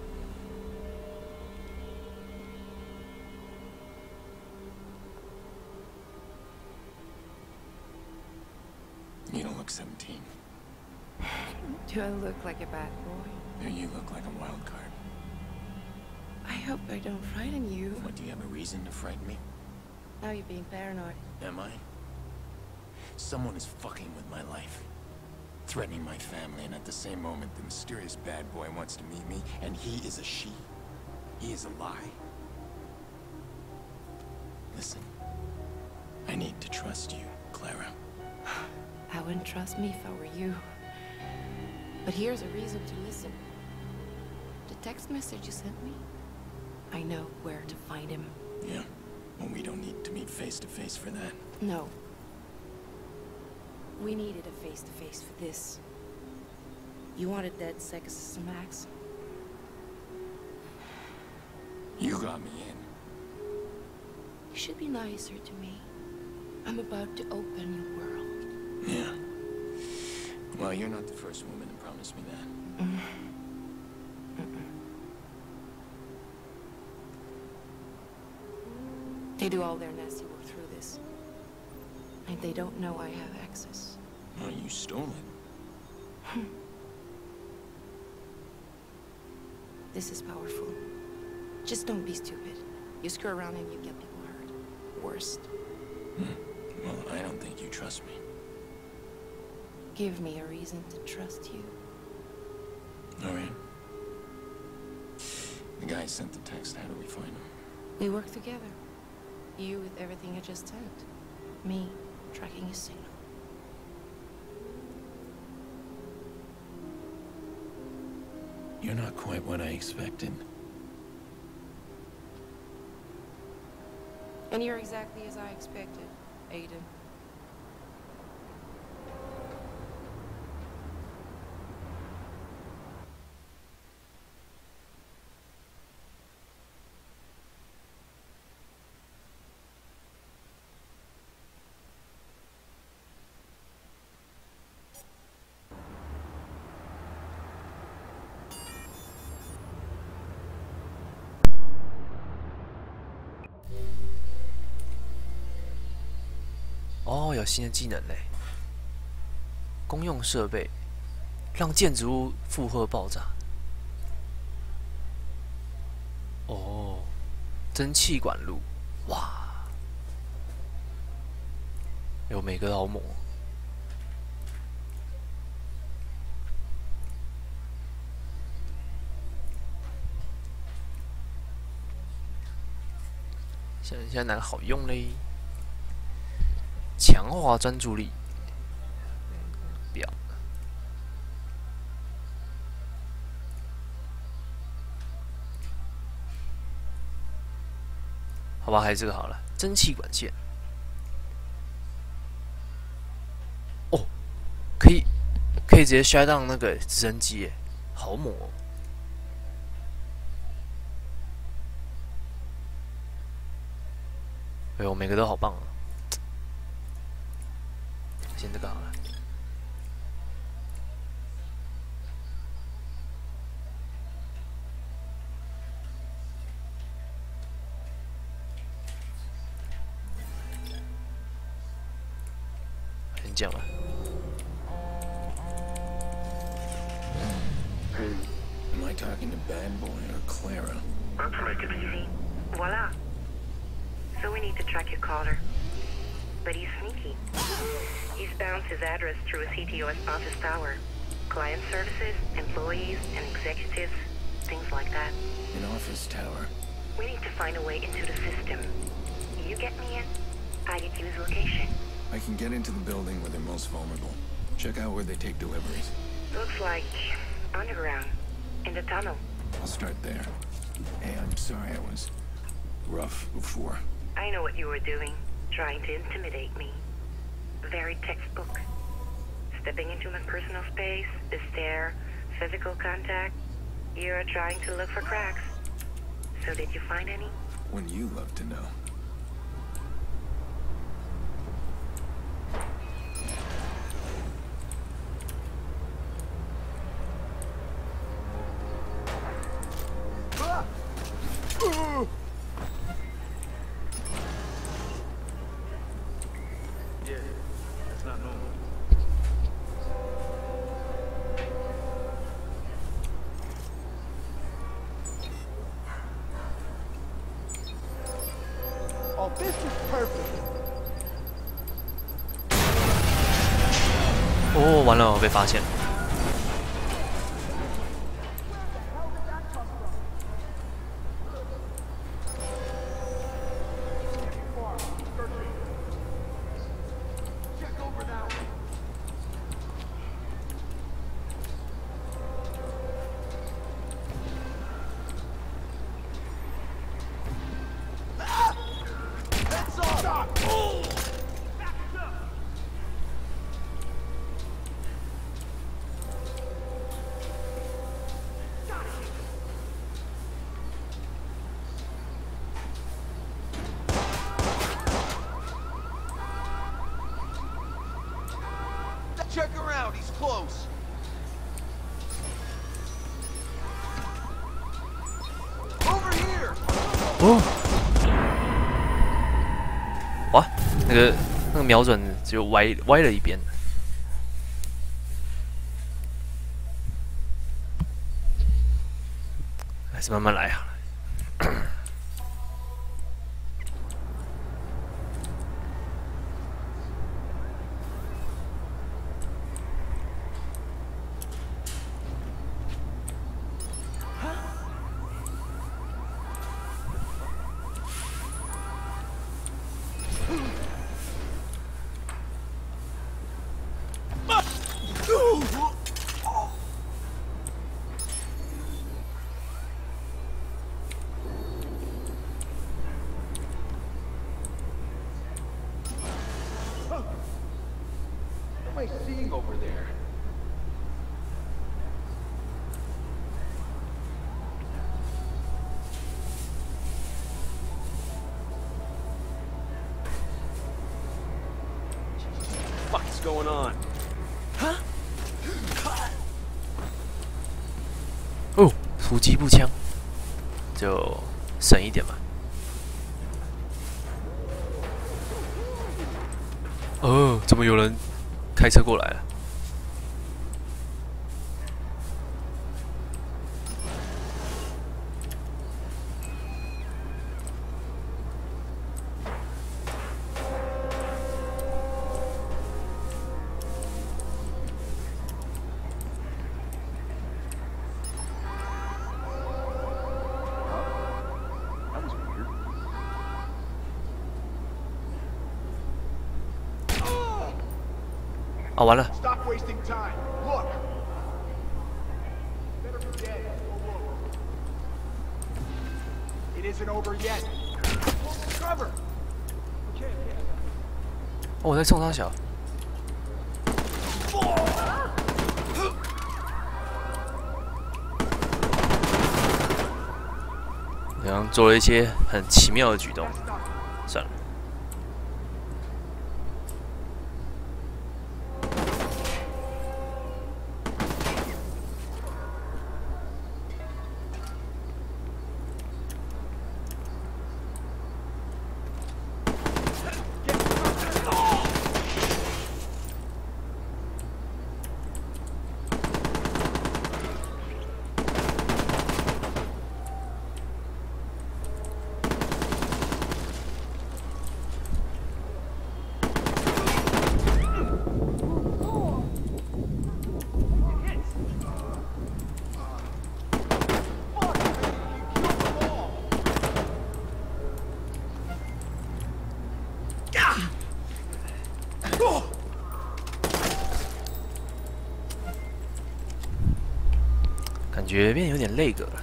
You don't look 17. Do I look like a bad boy? No, you look like a wild card. I hope I don't frighten you. What, do you have a reason to frighten me? Now you're being paranoid. Am I? Someone is fucking with my life. Threatening my family, and at the same moment, the mysterious bad boy wants to meet me, and he is a she. He is a lie. Listen, I need to trust you, Clara. I wouldn't trust me if I were you. But here's a reason to listen. The text message you sent me, I know where to find him. Yeah, well, we don't need to meet face to face for that. No. We needed a face-to-face for this. You wanted that Sega System Max? You got me in. You should be nicer to me. I'm about to open your world. Yeah. Well, you're not the first woman to promise me that. They do all their nasty work through this. And they don't know I have access. Well, you stole it. This is powerful. Just don't be stupid. You screw around and you get people hurt. Worst. Well, I don't think you trust me. Give me a reason to trust you. All right. The guy sent the text. How do we find him? We work together. You with everything I just sent. Me tracking his signal. You're not quite what I expected. And you're exactly as I expected, Aiden. 哦，有新的技能嘞！公用设备，让建筑物负荷爆炸。哦，蒸汽管路，哇！有每个都好猛哦。现在哪个好用嘞？强化专注力表，好吧，还是这个好了。蒸汽管线，哦，可以直接 shut down 那个直升机，耶，好猛哦！哎呦，每个都好棒啊！先这个好了。先讲了。 Am I talking to Bad Boy or Clara? Let's make it easy. Voila. So we need to track your caller. But he's sneaky. He's bounced his address through a CTOS office tower. Client services, employees, and executives, things like that. An office tower. We need to find a way into the system. You get me in, I get you his location. I can get into the building where they're most vulnerable. Check out where they take deliveries. Looks like underground, in the tunnel. I'll start there. Hey, I'm sorry I was rough before. I know what you were doing, trying to intimidate me. Very textbook. Stepping into my personal space, the stare, physical contact. You're trying to look for cracks. So did you find any? Wouldn't you love to know? Yeah, that's not normal. Oh, this is perfect. 哦，完了，我被发现了。 哦，哇，那个瞄准就歪了一边。还是慢慢来好了。 What am I seeing over there? What the fuck is going on? 哦，突击步枪，就省一点吧。怎么有人开车过来了？哦，完了。 Stop wasting time. Look. Better be dead. It isn't over yet. Cover. 哦，我在冲他小。好像做了一些很奇妙的举动，算了。 感觉变有点累个了。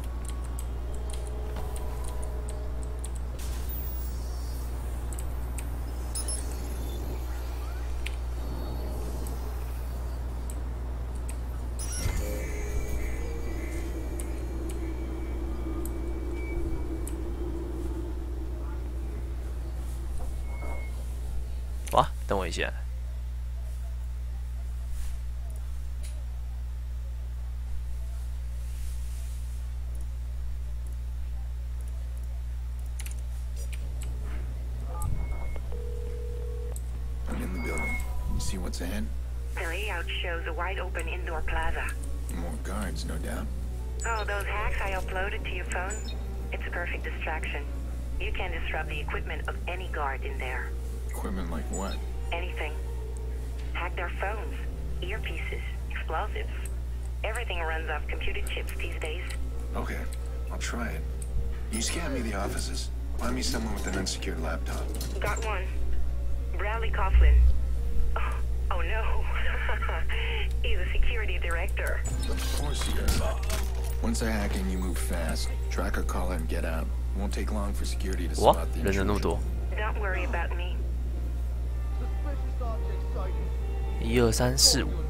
哇，等我一下。 See what's ahead? The layout shows a wide-open indoor plaza. More guards, no doubt. Oh, those hacks I uploaded to your phone? It's a perfect distraction. You can disrupt the equipment of any guard in there. Equipment like what? Anything. Hack their phones, earpieces, explosives. Everything runs off computer chips these days. Okay, I'll try it. You scan me the offices. Find me someone with an unsecured laptop. Got one. Bradley Coughlin. Oh no. He's a security director. Of course he is. Once I hack in, you move fast. Track a caller and get out. Won't take long for security to spot the intrusion. Don't worry about me. 1、2、3、4、5。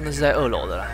那是在2楼的啦。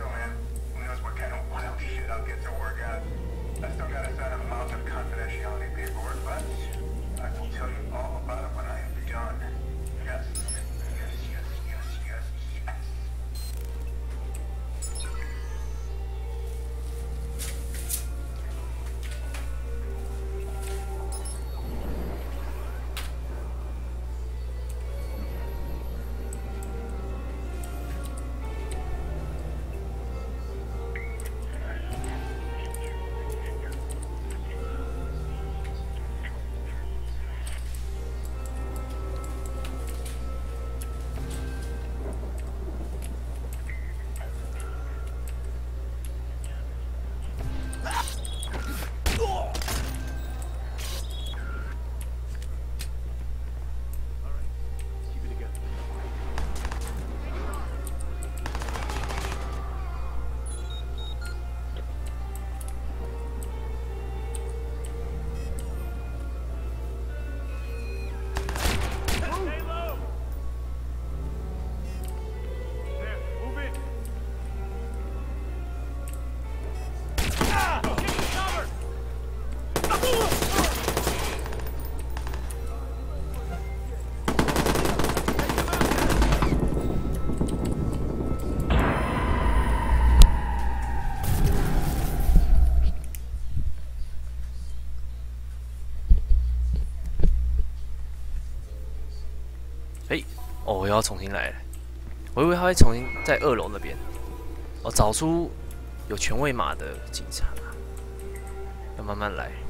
哦，我又要重新来了。我以为他会重新在2楼那边，哦，找出有权位码的警察，要慢慢来。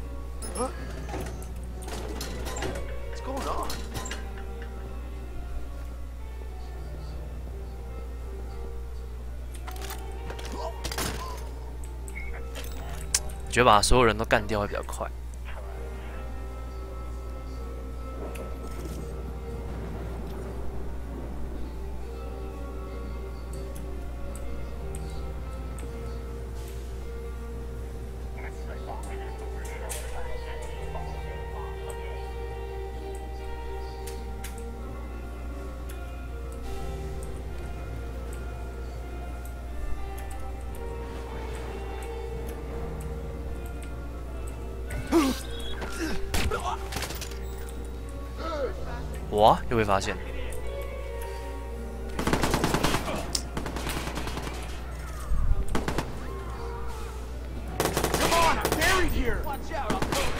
What's going on? 我觉得把所有人都干掉会比较快。哇，又被发现。 Come on, I'm buried here. Watch out, I'll go.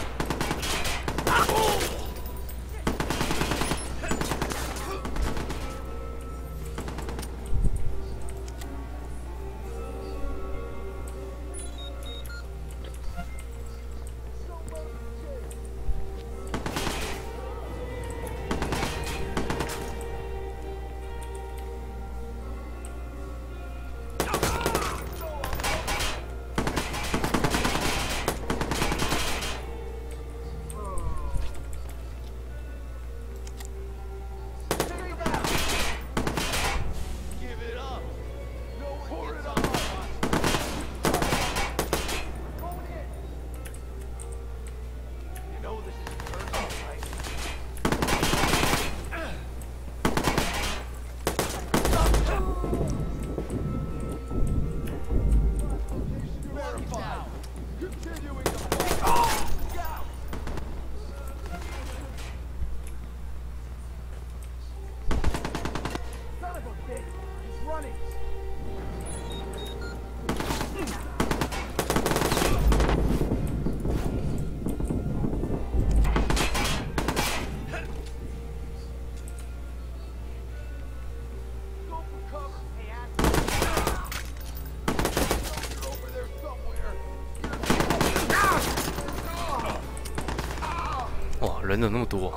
人怎么那么多？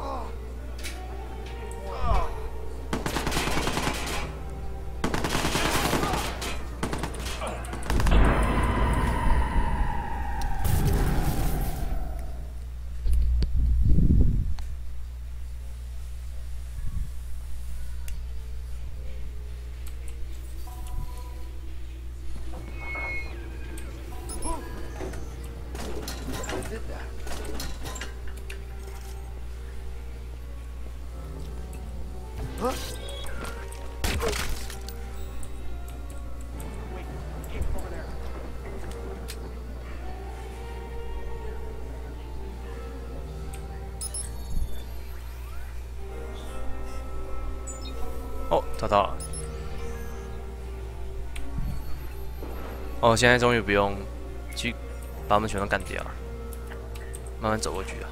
哦，找到了。哦，现在终于不用去把他们全都干掉了，慢慢走过去啊。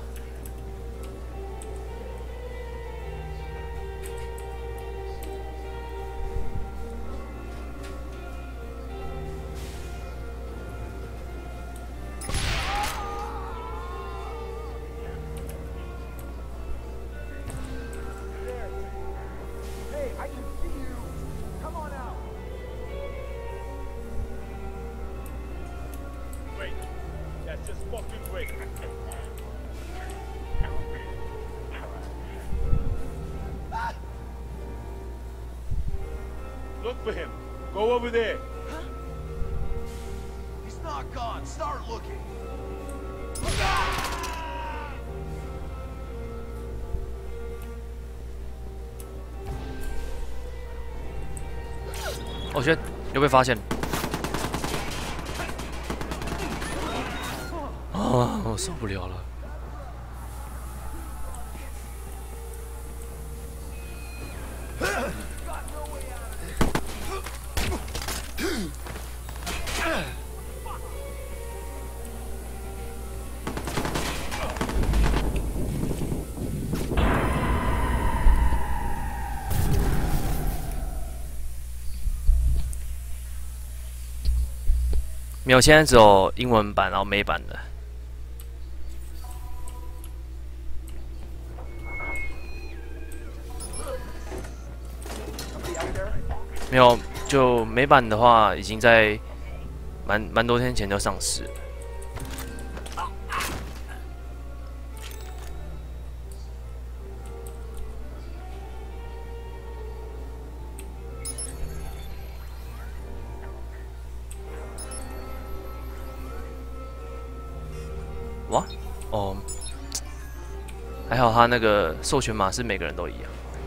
Look for him. Go over there. Huh? He's not gone. Start looking. 我觉得又被发现了。啊，我受不了了。 没有，现在只有英文版，然后美版的。没有，就美版的话，已经在蛮多天前就上市了。哇，哦，还好他那个授权码是每个人都一样。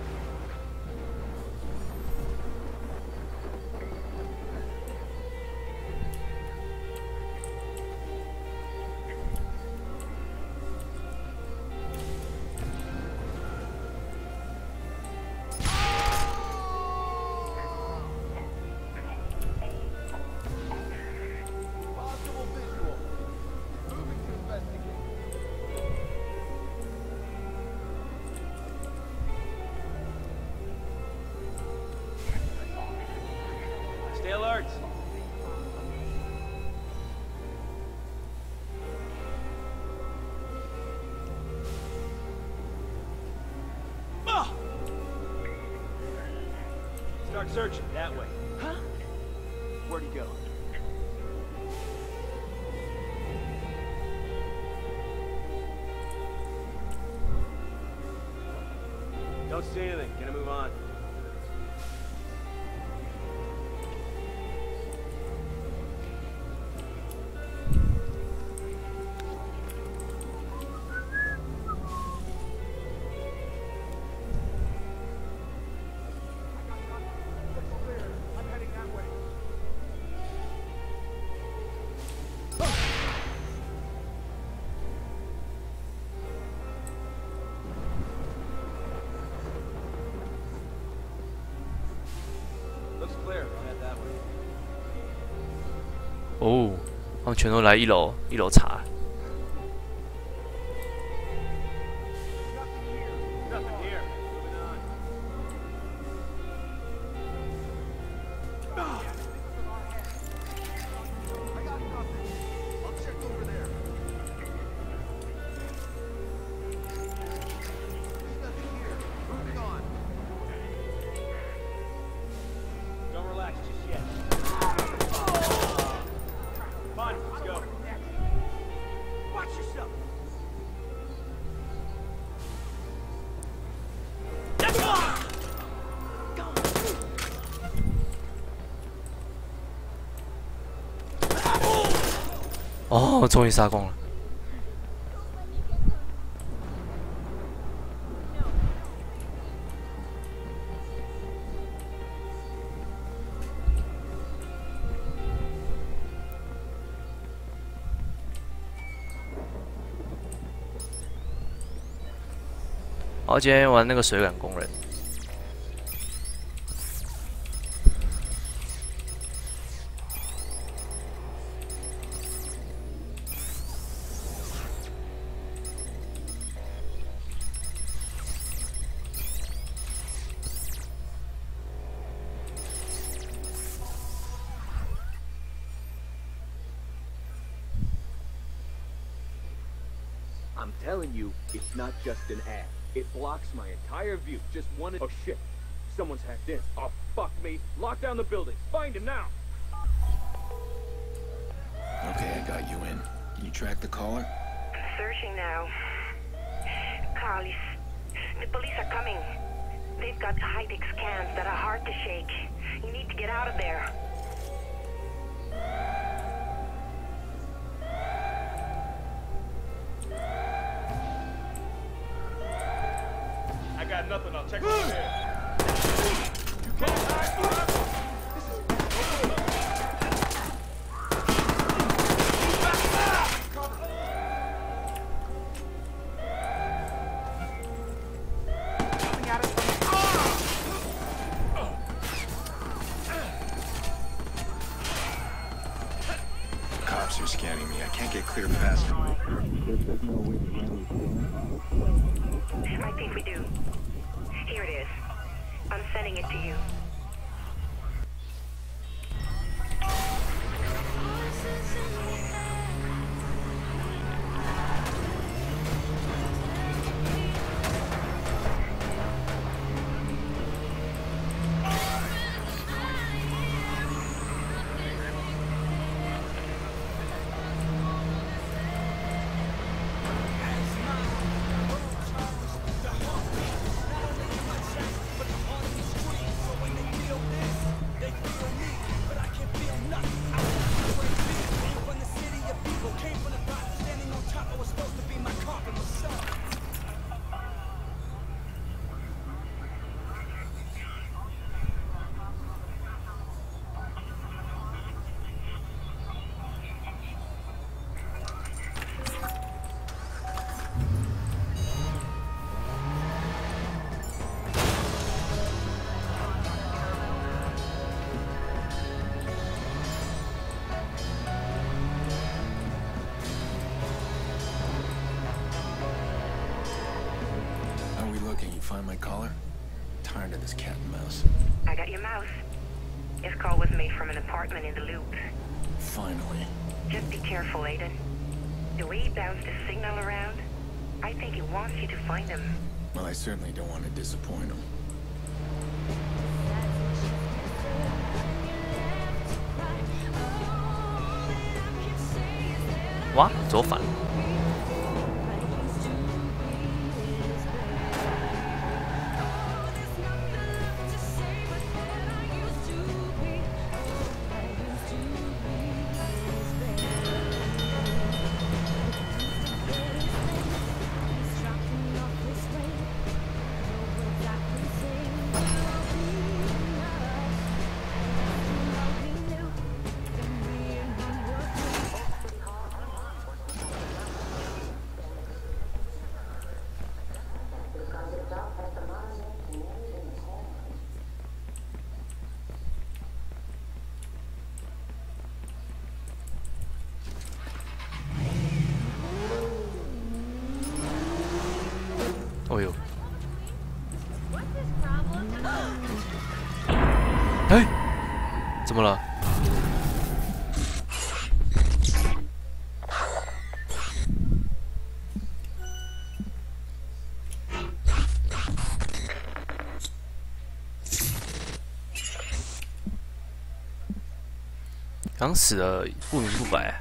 Stay alert. Start searching that way. Huh? Where'd he go? Don't see anything. Gonna move on. Looks clear. I'll head that way. 哦，他们全都来一楼查。 Nothing here. Moving on. I got nothing. I'll check over there. There's nothing here. Moving on. Don't relax just yet. Come on, let's go. Watch yourself. 哦，终于杀光了。好，今天玩那个水管工人。 I'm telling you, it's not just an ad. It blocks my entire view. Just one. Oh shit! Someone's hacked in. Oh fuck me! Lock down the building. Find him now. Okay, I got you in. Can you track the caller? Searching now. Carlos, the police are coming. They've got high-tech scans that are hard to shake. You need to get out of there. I got nothing. I'll check over there. You can't hide forever. Cops are scanning me. I can't get clear past them. I think we do. Here it is. I'm sending it to you. Find my collar? Tired of this cat and mouse. I got your mouse. His call was made from an apartment in the Loop. Finally. Just be careful, Aiden. The way he bounced his signal around, I think he wants you to find him. Well, I certainly don't want to disappoint him. What? 走反。哦呦！哎，怎么了？刚死的不明不白。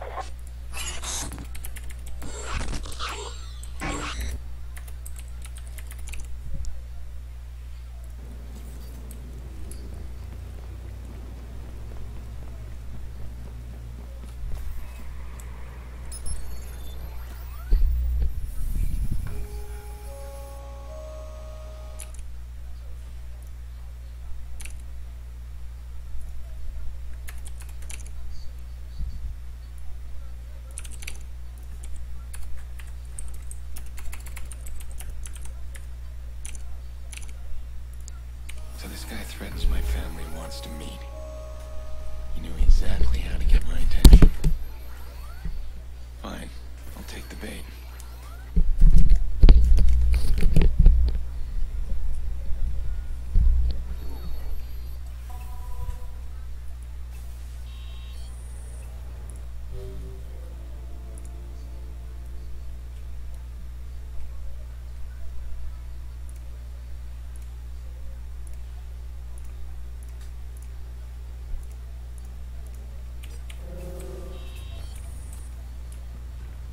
So this guy threatens my family and wants to meet. He knew exactly how to get my attention. Fine, I'll take the bait.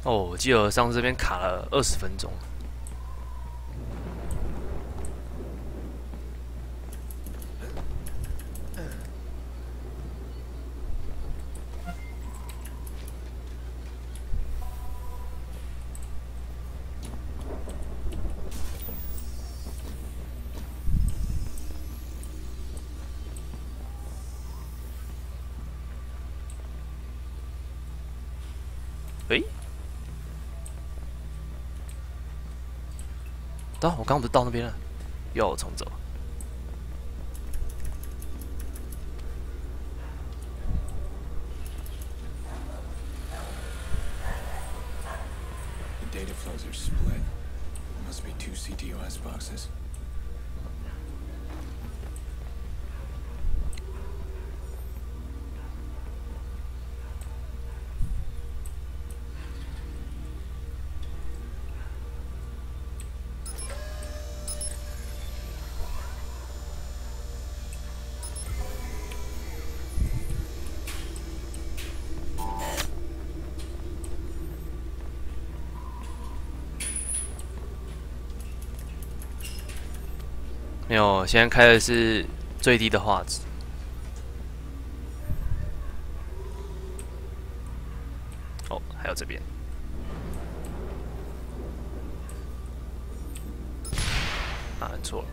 哦，我记得上次这边卡了20分钟。 诶，我刚刚不是到那边了，又要我重走。 The data flows are split. Must be 2 CTOS boxes. 没有，现在开的是最低的画质。哦，还有这边。啊，按错了。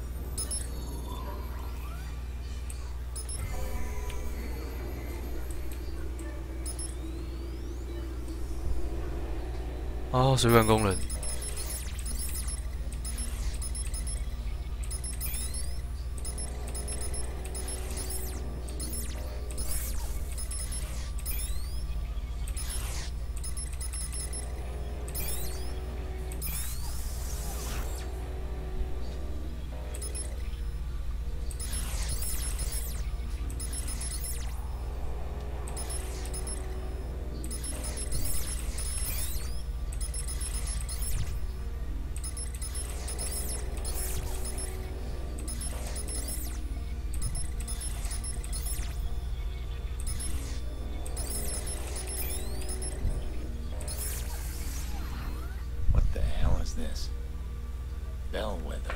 哦，水管工人。 This bellwether.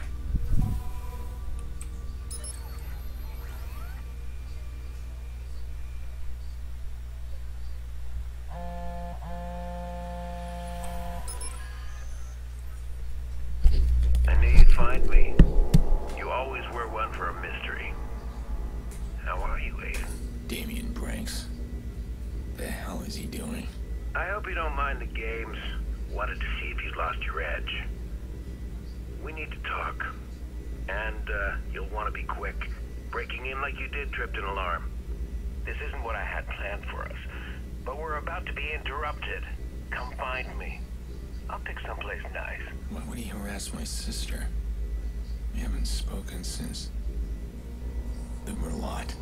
I knew you'd find me. You always were one for a mystery. How are you, Aiden? Damien Branks. The hell is he doing? I hope you don't mind the games. Wanted to see if you'd lost your edge. We need to talk. And, you'll want to be quick. Breaking in like you did tripped an alarm. This isn't what I had planned for us. But we're about to be interrupted. Come find me. I'll pick someplace nice. Why would he harass my sister? We haven't spoken since the Merlot.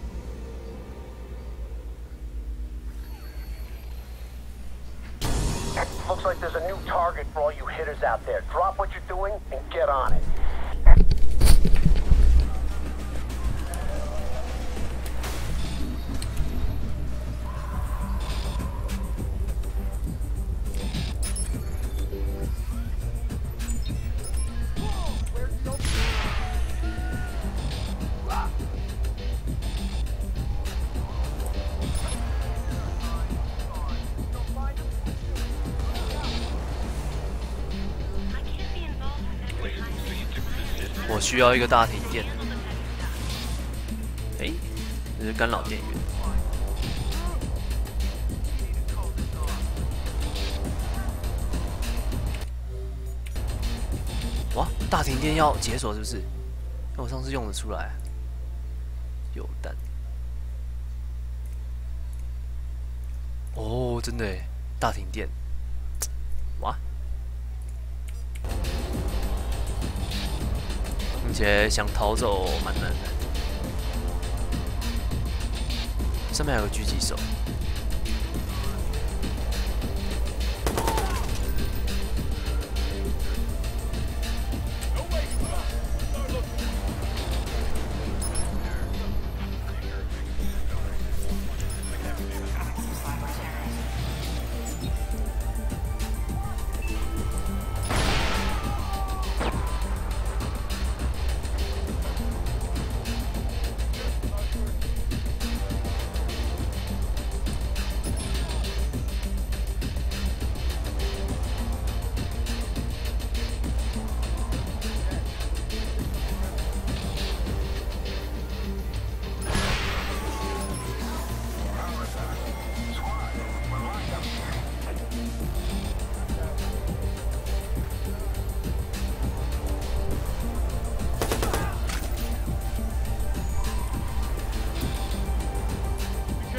Looks like there's a new target for all you hitters out there. Drop what you're doing and get on it. 我需要一个大停电。哎，这是干扰电源。哇，大停电要解锁是不是？那我上次用得出来。有蛋。哦，真的耶，大停电。哇！ 并且想逃走蛮难的。上面还有个狙击手。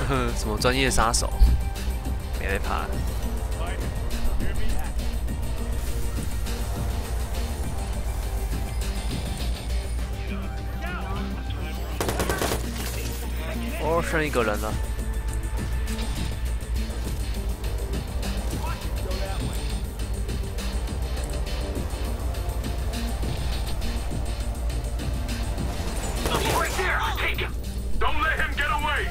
什么专业杀手，没在怕的。哦，剩一个人了。 Don't let him get away!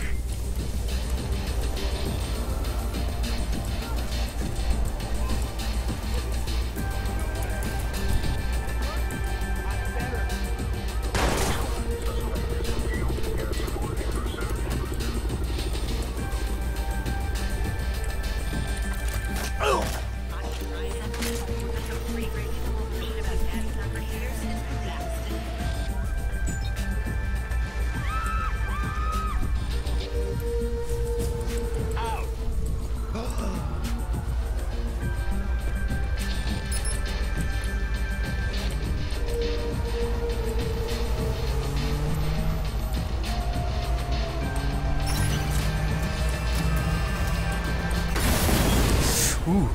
Ooh.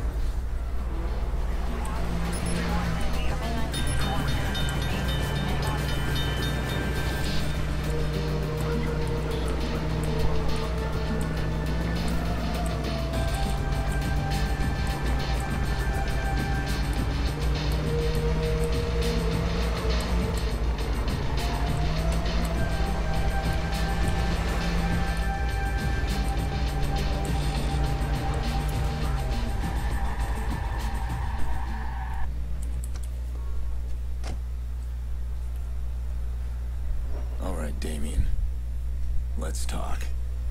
Damien, let's talk.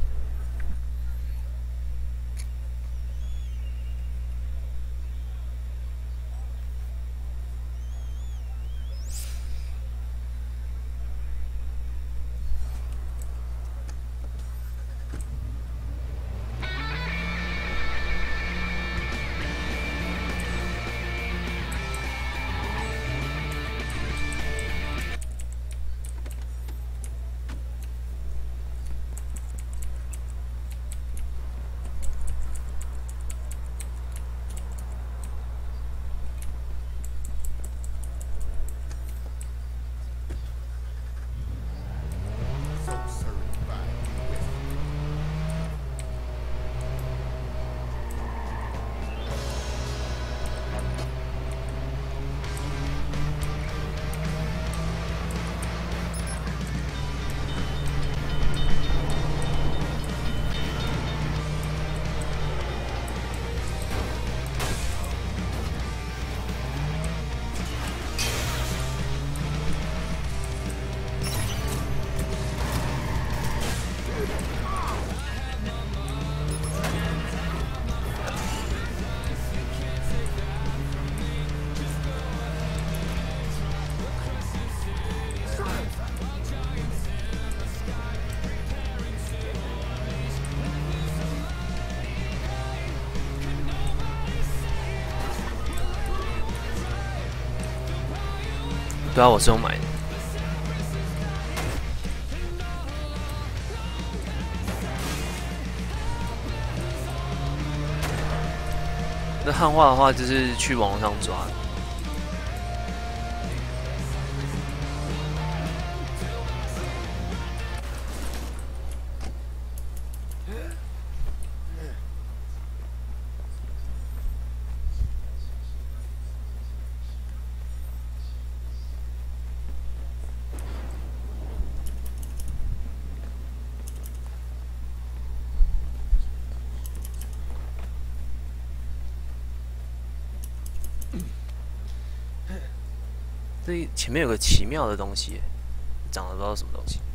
对啊，我是有买的。那汉化的话，就是去网络上抓的。这前面有个奇妙的东西，长得不知道什么东西。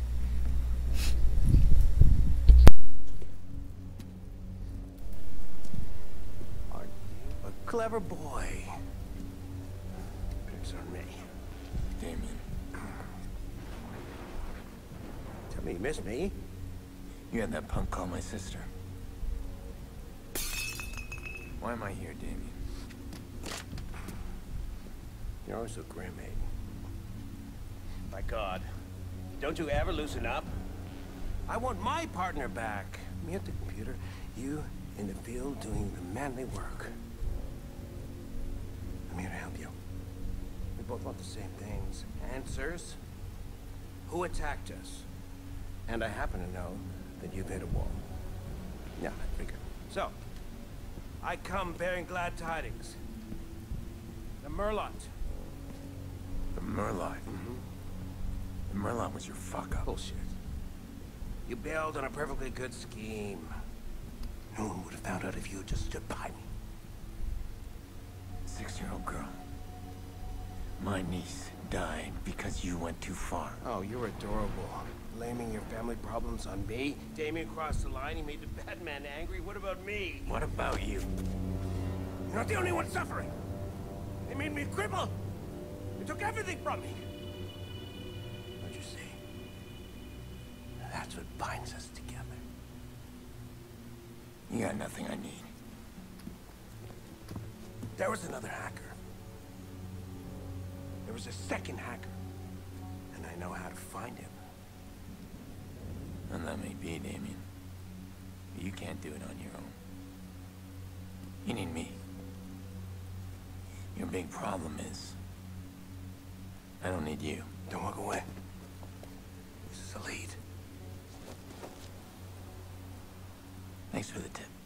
A clever boy. Picks on me. Damien. Tell me you miss me? You had that punk call my sister. Why am I here, Damien? You're always so grim, Aiden. My God. Don't you ever loosen up? I want my partner back. Me at the computer, you in the field doing the manly work. I'm here to help you. We both want the same things. Answers. Who attacked us? And I happen to know that you've hit a wall. Yeah, I figured. So, I come bearing glad tidings. The Merlot. The Merlot? The Merlot was your fuck-up. Bullshit. You bailed on a perfectly good scheme. No one would have found out if you had just stood by me. 6-year-old girl. My niece died because you went too far. Oh, you're adorable. Blaming your family problems on me? Damien crossed the line, he made the Batman angry. What about me? What about you? You're not the only one suffering. They made me a cripple. They took everything from me. Don't you see? That's what binds us together. You got nothing I need. There was another hacker. There was a second hacker. And I know how to find him. And that may be, Damien. But you can't do it on your own. You need me. Your big problem is... I don't need you. Don't walk away. This is a lead. Thanks for the tip.